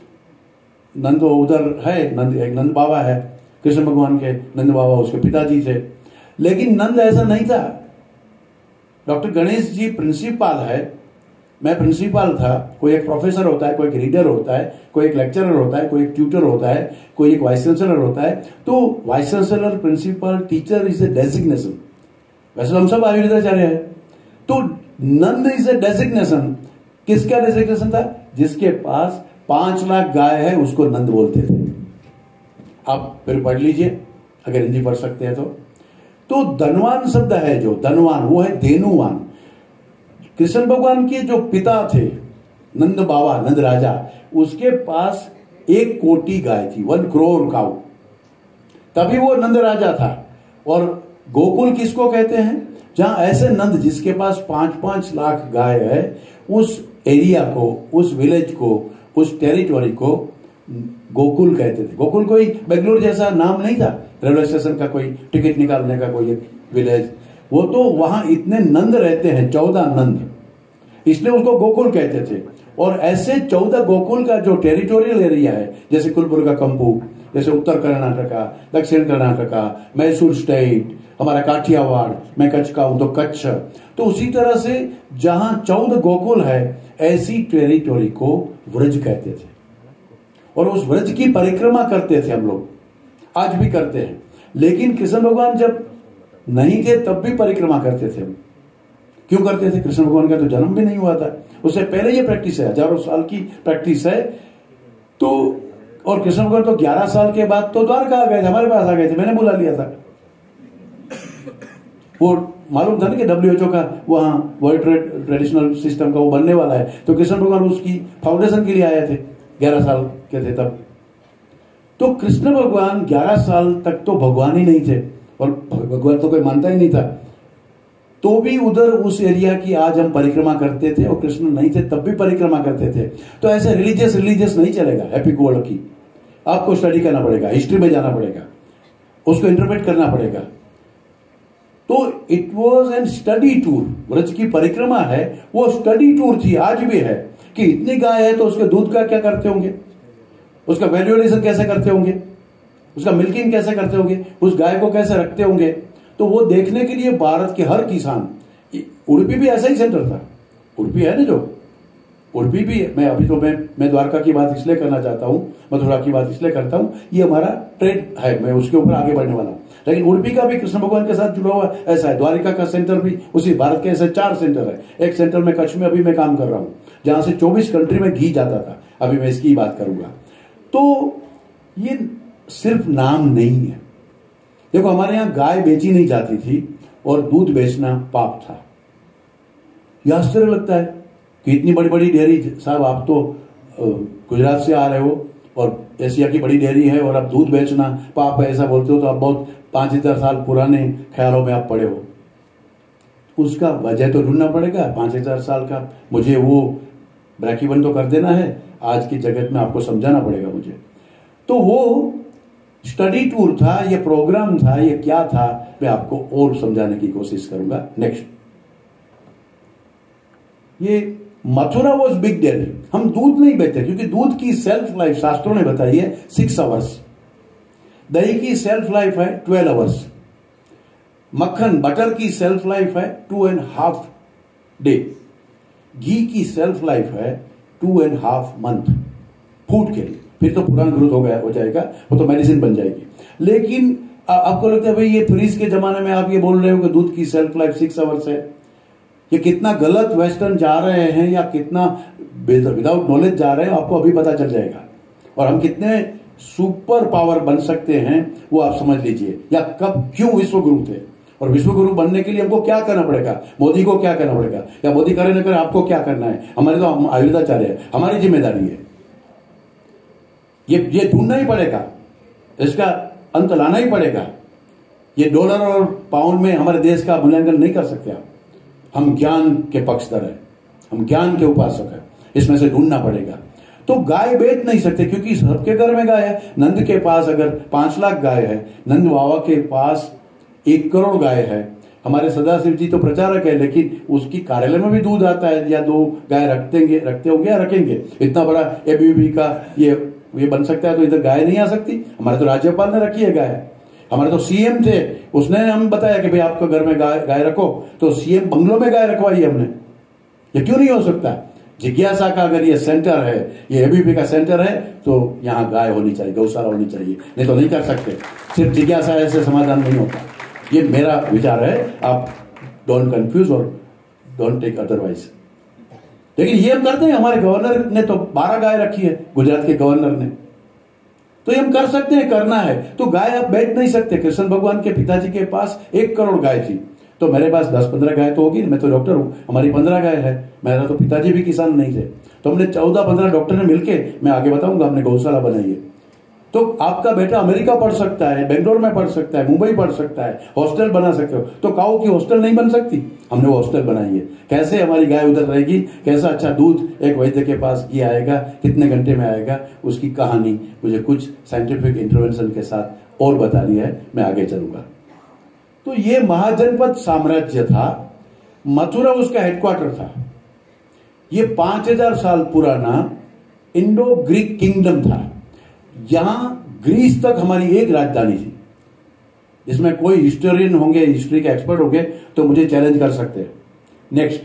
C: नंद तो उधर है, नंद एक नंद बाबा है, कृष्ण भगवान के नंद बाबा उसके पिताजी थे। लेकिन नंद ऐसा नहीं था। डॉक्टर गणेश जी प्रिंसिपल है, मैं प्रिंसिपल था। कोई एक प्रोफेसर होता है, कोई एक रीडर होता है, कोई एक लेक्चरर होता है, कोई एक ट्यूटर होता है, कोई एक वाइस चांसलर होता है। तो vice chancellor, principal, teacher is a designation. वैसे हम सब आयुर्वेदाचार्य हैं। तो नंद इज ए डेजिग्नेशन। किसका डेजिग्नेशन था, जिसके पास पांच लाख गाय है उसको नंद बोलते थे। आप फिर पढ़ लीजिए अगर हिंदी पढ़ सकते हैं तो। तो धनवान शब्द है, जो धनवान वो है धेनुवान। कृष्ण भगवान के जो पिता थे नंद बाबा, नंद राजा, उसके पास एक कोटि गाय थी, वन करोड़ काउ, तभी वो नंद राजा था। और गोकुल किसको कहते हैं, जहां ऐसे नंद जिसके पास पांच पांच लाख गाय है, उस एरिया को, उस विलेज को, उस टेरिटोरी को गोकुल कहते थे। गोकुल कोई बेंगलुरु जैसा नाम नहीं था, रेलवे स्टेशन का कोई टिकट निकालने का कोई एक विलेज। वो तो वहां इतने नंद रहते हैं, चौदह नंद, इसलिए उसको गोकुल कहते थे। और ऐसे चौदह गोकुल का जो टेरिटोरियल एरिया है, जैसे कुलबुर्गा कंपू, जैसे उत्तर कर्नाटका, दक्षिण कर्नाटका, मैसूर स्टेट, हमारा काठियावाड़, मैं कच्छ का हूं तो कच्छ, तो उसी तरह से जहां चौदह गोकुल है ऐसी टेरिटोरी को व्रज कहते थे। और उस व्रज की परिक्रमा करते थे हम लोग, आज भी करते हैं। लेकिन कृष्ण भगवान जब नहीं थे तब भी परिक्रमा करते थे हम। क्यों करते थे, कृष्ण भगवान का तो जन्म भी नहीं हुआ था, उससे पहले ये प्रैक्टिस है, हजारों साल की प्रैक्टिस है। तो और कृष्ण भगवान तो ग्यारह साल के बाद तो द्वारका आ गए थे, हमारे पास आ गए थे, मैंने बुला लिया था। वो मालूम था ना कि डब्ल्यू एच ओ का वहां वर्ल्ड ट्रेडिशनल सिस्टम का वो बनने वाला है, तो कृष्ण भगवान उसकी फाउंडेशन के लिए आए थे, ग्यारह साल के थे तब। तो कृष्ण भगवान ग्यारह साल तक तो भगवान ही नहीं थे, और भगवान तो कोई मानता ही नहीं था, तो भी उधर उस एरिया की आज हम परिक्रमा करते थे, और कृष्ण नहीं थे तब भी परिक्रमा करते थे। तो ऐसे रिलीजियस रिलीजियस नहीं चलेगा, हैप्पी गोल्ड की आपको स्टडी करना पड़ेगा, हिस्ट्री में जाना पड़ेगा, उसको इंटरप्रेट करना पड़ेगा। तो it was an study tour, Vraj की परिक्रमा है वो स्टडी टूर थी, आज भी है। कि इतनी गाय है तो उसके दूध का क्या करते होंगे, उसका वैल्यू एडिशन कैसे करते होंगे, उसका मिल्किंग कैसे करते होंगे, उस गाय को कैसे रखते होंगे। तो वो देखने के लिए भारत के हर किसान, उड़पी भी ऐसा ही सेंटर था। उड़पी है ना जो उड़पी भी, मैं अभी तो मैं मैं द्वारका की बात इसलिए करना चाहता हूं, मथुरा की बात इसलिए करता हूं, ये हमारा ट्रेड है, मैं उसके ऊपर आगे बढ़ने वाला हूं। लेकिन उड़पी का भी कृष्ण भगवान के साथ जुड़ा हुआ ऐसा है। द्वारिका का सेंटर भी उसी, भारत के ऐसे चार सेंटर है। एक सेंटर में कच्छ में अभी मैं काम कर रहा हूं, जहां से चौबीस कंट्री में घी जाता था। अभी मैं इसकी बात करूंगा। तो ये सिर्फ नाम नहीं है। देखो, हमारे यहां गाय बेची नहीं जाती थी और दूध बेचना पाप था। यह आश्चर्य लगता है कि इतनी बड़ी बड़ी डेयरी, साहब आप तो गुजरात से आ रहे हो और एशिया की बड़ी डेयरी है और आप दूध बेचना पाप है ऐसा बोलते हो, तो आप बहुत पांच हजार साल पुराने ख्यालों में आप पड़े हो। उसका वजह तो ढूंढना पड़ेगा। पांच हजार साल का मुझे वो ब्रेक इवन तो कर देना है, आज की जगत में आपको समझाना पड़ेगा मुझे। तो वो स्टडी टूर था, ये प्रोग्राम था, ये क्या था, मैं आपको और समझाने की कोशिश करूंगा। नेक्स्ट, ये मथुरा वॉज बिग डेयरी। हम दूध नहीं बेचते क्योंकि दूध की सेल्फ लाइफ शास्त्रों ने बताई है सिक्स आवर्स, दही की सेल्फ लाइफ है ट्वेल्व आवर्स, मक्खन बटर की सेल्फ लाइफ है टू एंड हाफ डे, घी की सेल्फ लाइफ है two and half month food के लिए। फिर तो पुराना ग्रोथ हो गया हो जाएगा, वो तो मेडिसिन बन जाएगी। लेकिन आ, आपको लगता है भाई ये फ्रीज के जमाने में आप ये बोल रहे हो कि दूध की सेल्फ लाइफ सिक्स आवर्स है। ये कितना गलत वेस्टर्न जा रहे हैं या कितना विदाउट नॉलेज जा रहे हैं, आपको अभी पता चल जाएगा। और हम कितने सुपर पावर बन सकते हैं वो आप समझ लीजिए। या कब क्यों विश्व गुरु थे, और विश्व गुरु बनने के लिए हमको क्या करना पड़ेगा, मोदी को क्या करना पड़ेगा, या मोदी करे न करे आपको क्या करना है। हमारे तो हम आयुर्वेदाचार्य है, हमारी जिम्मेदारी है। ये ये ढूंढना ही पड़ेगा, इसका अंत लाना ही पड़ेगा। ये डॉलर और पाउंड में हमारे देश का मूल्यांकन नहीं कर सकते आप। हम ज्ञान के पक्षधर हैं, हम ज्ञान के उपासक हैं, इसमें से ढूंढना पड़ेगा। तो गाय बेच नहीं सकते क्योंकि सबके घर में गाय है। नंद के पास अगर पांच लाख गाय है, नंद बाबा के पास एक करोड़ गाय है। हमारे सदाशिव जी तो प्रचारक है, लेकिन उसकी कार्यालय में भी दूध आता है, या दो गाय रखते रखते होंगे या रखेंगे। इतना बड़ा एबीवीपी का ये ये बन सकता है, तो इधर गाय नहीं आ सकती। हमारे तो राज्यपाल ने रखी है गाय, हमारे तो सीएम थे, उसने हम बताया कि भाई आपको घर में गाय गाय रखो, तो सीएम बंगलों में गाय रखवाई है हमने। ये क्यों नहीं हो सकता? जिज्ञासा का अगर ये सेंटर है, ये एबीपी का सेंटर है, तो यहाँ गाय होनी चाहिए, गौशाला होनी चाहिए, नहीं तो नहीं कर सकते। सिर्फ जिज्ञासा ऐसे समाधान नहीं होता। ये मेरा विचार है, आप डोंट कंफ्यूज और डोंट टेक अदरवाइज। लेकिन ये हम करते हैं। हमारे गवर्नर ने तो बारह गाय रखी है, गुजरात के गवर्नर ने। तो ये हम कर सकते हैं, करना है। तो गाय आप बेच नहीं सकते। कृष्ण भगवान के पिताजी के पास एक करोड़ गाय थी, तो मेरे पास दस पंद्रह गाय तो होगी। मैं तो डॉक्टर हूं, हमारी पंद्रह गाय है। मेरा तो पिताजी भी किसान नहीं थे, तो हमने चौदह पंद्रह डॉक्टर ने मिलके, मैं आगे बताऊंगा, हमने गौशाला बनाई है। तो आपका बेटा अमेरिका पढ़ सकता है, बेंगलोर में पढ़ सकता है, मुंबई पढ़ सकता है, हॉस्टल बना सकते हो। तो काऊ की हॉस्टल नहीं बन सकती? हमने वो हॉस्टल बनाई है। कैसे हमारी गाय उधर रहेगी, कैसा अच्छा दूध एक वैद्य के पास की आएगा, कितने घंटे में आएगा, उसकी कहानी मुझे कुछ साइंटिफिक इंटरवेंशन के साथ और बतानी है, मैं आगे चलूंगा। तो ये महाजनपद साम्राज्य था, मथुरा उसका हेडक्वार्टर था। ये पांच हजार साल पुराना इंडो ग्रीक किंगडम था। यहां ग्रीस तक हमारी एक राजधानी थी। इसमें कोई हिस्टोरियन होंगे, हिस्ट्री के एक्सपर्ट होंगे, तो मुझे चैलेंज कर सकते हैं। नेक्स्ट,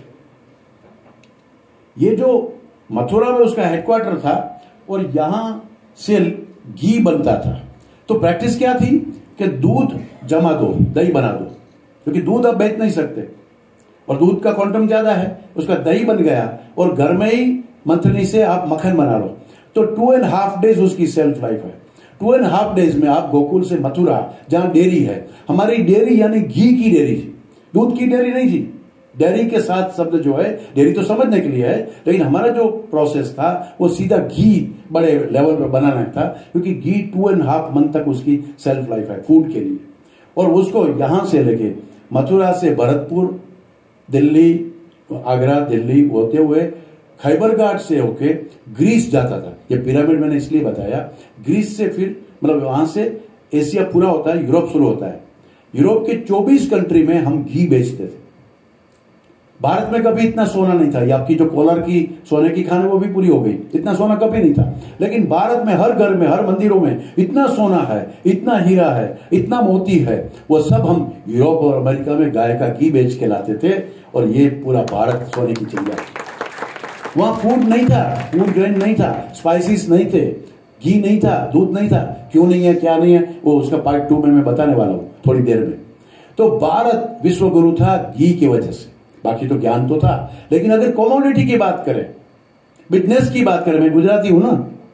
C: ये जो मथुरा में उसका हेडक्वार्टर था और यहां से घी बनता था। तो प्रैक्टिस क्या थी कि दूध जमा दो, दही बना दो, क्योंकि दूध आप बेच नहीं सकते और दूध का क्वांटम ज्यादा है। उसका दही बन गया और घर में ही मंथनी से आप मक्खन बना लो। तो टू एंड हाफ डेज उसकी सेल्फ लाइफ है। टू एंड हाफ डेज में आप गोकुल से मथुरा, जहां डेयरी है, हमारी डेयरी यानी घी की डेयरी थी, दूध की डेयरी नहीं थी। डेयरी के साथ शब्द जो है, डेयरी तो समझने के लिए है, लेकिन हमारा जो प्रोसेस था वो सीधा घी बड़े लेवल पर बनाना था, क्योंकि घी टू एंड हाफ मंथ तक उसकी सेल्फ लाइफ है फूड के लिए। और उसको यहां से लेके मथुरा से भरतपुर, दिल्ली, आगरा, दिल्ली होते हुए खैबर घाट से होके ग्रीस जाता था। ये पिरामिड मैंने इसलिए बताया, ग्रीस से फिर मतलब वहां से एशिया पूरा होता है, यूरोप शुरू होता है। यूरोप के चौबीस कंट्री में हम घी बेचते थे। भारत में कभी इतना सोना नहीं था। ये आपकी जो कोलार की सोने की खान है वो भी पूरी हो गई, इतना सोना कभी नहीं था। लेकिन भारत में हर घर में, हर मंदिरों में इतना सोना है, इतना हीरा है, इतना मोती है, वो सब हम यूरोप और अमेरिका में गाय का घी बेच के लाते थे और ये पूरा भारत सोने की चिड़िया। वहां फूड नहीं था, फूड ग्रेन नहीं था, स्पाइसेस नहीं थे, घी नहीं था, दूध नहीं था। क्यों नहीं है, क्या नहीं है, वो उसका पार्ट टू में मैं बताने वाला हूं थोड़ी देर में। तो भारत विश्व गुरु था घी की वजह से, बाकी तो ज्ञान तो था। लेकिन अगर कॉमोडिटी की बात करें, बिजनेस की बात करें, मैं गुजराती हूं ना,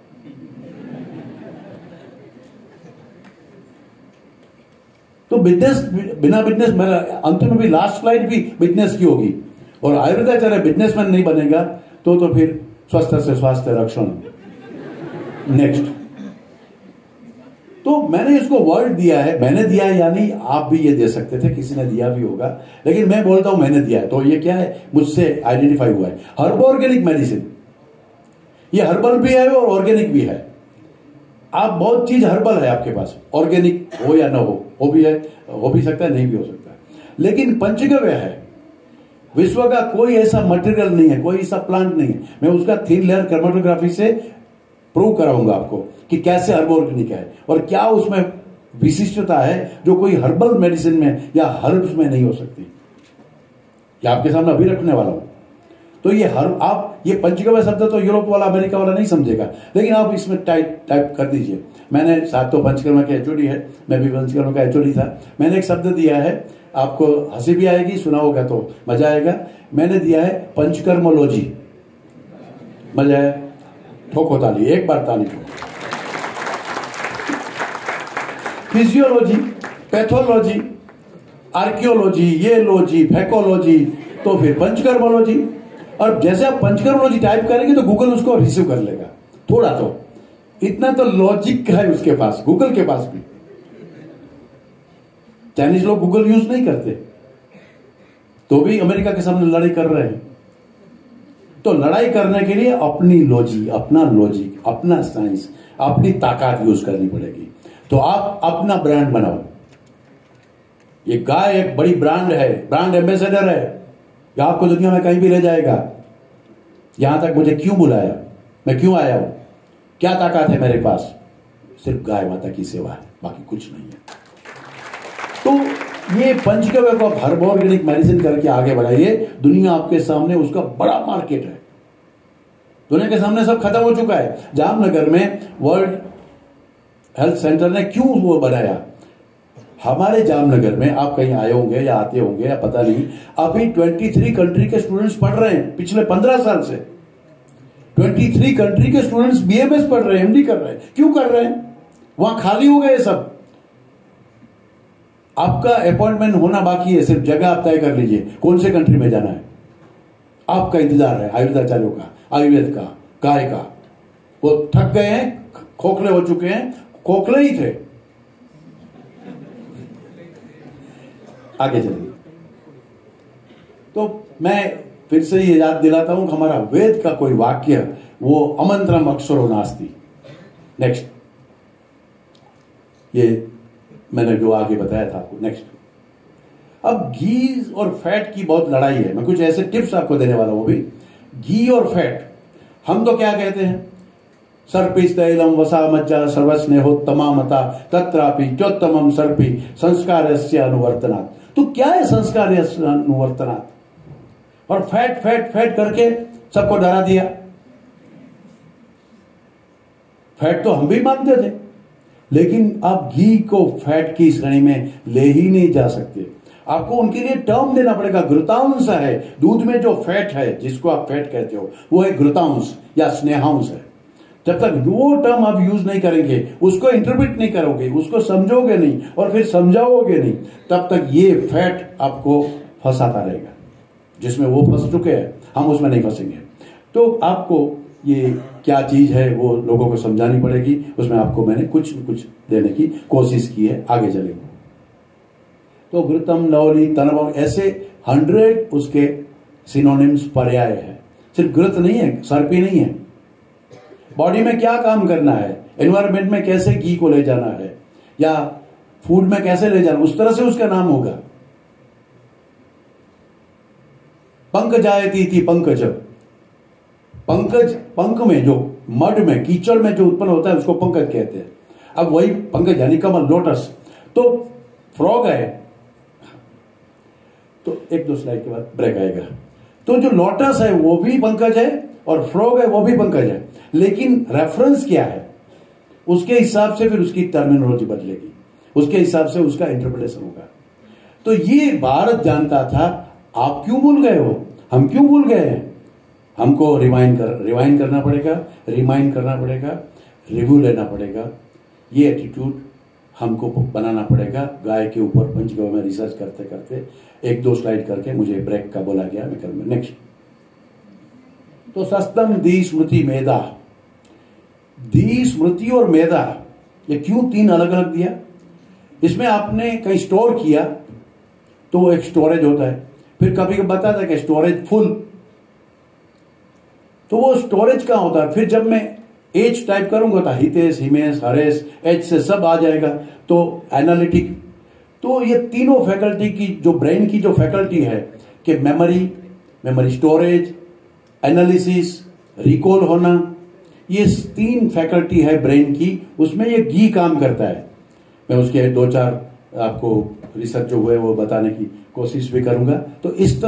C: तो बिजनेस, बिना बिजनेस, मेरा अंत में भी लास्ट फ्लाइट भी बिजनेस की होगी। और आयुर्वेदाचार्य बिजनेसमैन नहीं बनेगा तो तो फिर स्वस्थ से स्वास्थ्य रक्षण। नेक्स्ट, तो मैंने इसको वर्ड दिया है, मैंने दिया है, यानी आप भी ये दे सकते थे, किसी ने दिया भी होगा, लेकिन मैं बोलता हूं मैंने दिया है। तो ये क्या है, मुझसे आइडेंटिफाई हुआ है। हर्ब ऑर्गेनिक मेडिसिन, ये हर्बल भी है और ऑर्गेनिक भी है। आप बहुत चीज हर्बल है आपके पास, ऑर्गेनिक हो या ना हो, हो भी है, हो भी सकता है, नहीं भी हो सकता है। लेकिन पंचगव्य है, विश्व का कोई ऐसा मटेरियल नहीं है, कोई ऐसा प्लांट नहीं है। मैं उसका थिन लेयर क्रोमेटोग्राफी से प्रूव कराऊंगा आपको कि कैसे हर्ब ऑर्गेनिक है और क्या उसमें विशिष्टता है जो कोई हर्बल मेडिसिन में या हर्ब्स में नहीं हो सकती। ये आपके सामने अभी रखने वाला हूं। तो ये हर आप ये पंचगव्य शब्द तो यूरोप वाला, अमेरिका वाला नहीं समझेगा, लेकिन आप इसमें टाइप टाइप कर दीजिए। मैंने साथ तो पंचकर्मा के एचओडी है, मैं भी पंचकर्मा का एचओडी था। मैंने एक शब्द दिया है, आपको हंसी भी आएगी, सुना होगा तो मजा आएगा। मैंने दिया है पंचकर्मोलॉजी। मजा है, ठोको ताली, एक बार ताली ठोको। फिजियोलॉजी, पैथोलॉजी, आर्कियोलॉजी, ये लॉजी, फैकोलॉजी, तो फिर पंचकर्मोलॉजी। और जैसे आप पंचकर्मोलॉजी टाइप करेंगे तो गूगल उसको रिसीव कर लेगा। थोड़ा तो, इतना तो लॉजिक है उसके पास, गूगल के पास भी। चाइनीज लोग गूगल यूज नहीं करते, तो भी अमेरिका के सामने लड़ाई कर रहे हैं। तो लड़ाई करने के लिए अपनी लॉजिक, अपना लॉजिक, अपना साइंस, अपनी ताकत यूज करनी पड़ेगी। तो आप अपना ब्रांड बनाओ। ये गाय एक बड़ी ब्रांड है, ब्रांड एम्बेसडर है, ये आपको दुनिया में कहीं भी ले जाएगा। यहां तक मुझे क्यों बुलाया, मैं क्यों आया हूं, क्या ताकत है मेरे पास, सिर्फ गाय माता की सेवा है, बाकी कुछ नहीं है। तो ये पंचगव्य को आप हर्ब ऑर्गेनिक मेडिसिन करके आगे बढ़ाइए। दुनिया आपके सामने, उसका बड़ा मार्केट है, दुनिया के सामने सब खत्म हो चुका है। जामनगर में वर्ल्ड हेल्थ सेंटर ने क्यों वो बनाया, हमारे जामनगर में, आप कहीं आए होंगे या आते होंगे या पता नहीं, अभी तेईस कंट्री के स्टूडेंट्स पढ़ रहे हैं पिछले पंद्रह साल से। तेईस कंट्री के स्टूडेंट्स बीएमएस पढ़ रहे हैं, एमडी कर रहे हैं। क्यों कर रहे हैं, वहां खाली हो गए सब। आपका अपॉइंटमेंट होना बाकी है, सिर्फ जगह आप तय कर लीजिए कौन से कंट्री में जाना है। आपका इंतजार है आयुर्वेदाचार्यों का, आयुर्वेद का, गाय का। वो थक गए हैं, खोखले हो चुके हैं, खोखले ही थे। आगे चलिए। तो मैं फिर से ये याद दिलाता हूं कि हमारा वेद का कोई वाक्य, वो अमंत्रम अक्षरो नास्ति। नेक्स्ट, ये मैंने जो आगे बताया था आपको। नेक्स्ट, अब घी और फैट की बहुत लड़ाई है। मैं कुछ ऐसे टिप्स आपको देने वाला हूं अभी। घी और फैट, हम तो क्या कहते हैं, सर्पिस तैलम वसा मज्जा सर्वस्नेहोत्तमा मता तत्रापि चोत्तमम सर्पि संस्कारस्य अनुवर्तनात्। तो क्या है संस्कारस्य अनुवर्तनात्? और फैट फैट फैट करके सबको डरा दिया। फैट तो हम भी मानते थे, लेकिन आप घी को फैट की श्रेणी में ले ही नहीं जा सकते। आपको उनके लिए टर्म देना पड़ेगा। घृतांश है दूध में, जो फैट है, जिसको आप फैट कहते हो, वो है घृतांश या स्नेहांश है। जब तक वो टर्म आप यूज नहीं करेंगे, उसको इंटरप्रेट नहीं करोगे, उसको समझोगे नहीं और फिर समझाओगे नहीं, तब तक ये फैट आपको फंसाता रहेगा। जिसमें वो फंस चुके हैं, हम उसमें नहीं फंसेंगे। तो आपको ये क्या चीज है वो लोगों को समझानी पड़ेगी। उसमें आपको मैंने कुछ न कुछ देने की कोशिश की है। आगे चलेंगे। तो घृतम, लवली, तनव, ऐसे हंड्रेड उसके सिनोनिम्स, पर्याय है। सिर्फ घृत नहीं है, सर्पी नहीं है। बॉडी में क्या काम करना है, एनवायरमेंट में कैसे घी को ले जाना है, या फूड में कैसे ले जाना, उस तरह से उसका नाम होगा। पंकजायती थी पंकज, पंकज पंख में जो मड में कीचड़ में जो उत्पन्न होता है उसको पंकज कहते हैं। अब वही पंकज यानी कमल, लोटस। तो फ्रॉग है, तो एक दो स्लाइड के बाद ब्रेक आएगा। तो जो लोटस है वो भी पंकज है और फ्रॉग है वो भी पंकज है, लेकिन रेफरेंस क्या है उसके हिसाब से फिर उसकी टर्मिनोलॉजी बदलेगी, उसके हिसाब से उसका इंटरप्रिटेशन होगा। तो ये भारत जानता था। आप क्यों भूल गए हो, हम क्यों भूल गए हैं? हमको रिवाइंड कर रिवाइंड करना पड़ेगा, रिमाइंड करना पड़ेगा, रिव्यू लेना पड़ेगा। ये एटीट्यूड हमको बनाना पड़ेगा। गाय के ऊपर पंचगव्य में रिसर्च करते करते एक दो स्लाइड करके मुझे ब्रेक का बोला गया, मैं करूंगा नेक्स्ट। तो सस्तम दी स्मृति मेधा, दी स्मृति और मेधा ये क्यों तीन अलग अलग दिया? इसमें आपने कहीं स्टोर किया तो एक स्टोरेज होता है, फिर कभी कभी बताता है कि स्टोरेज फुल, तो वो स्टोरेज कहां होता है? फिर जब मैं एच टाइप करूंगा तो हितेश, हिमेश, हरेश, एच से सब आ जाएगा। तो एनालिटिक, तो ये तीनों फैकल्टी की जो ब्रेन की जो फैकल्टी है कि memory, memory storage, analysis, recall होना, ये तीन फैकल्टी है ब्रेन की, उसमें ये गी काम करता है। मैं उसके दो चार आपको रिसर्च जो हुए वो बताने की कोशिश भी करूंगा। तो इस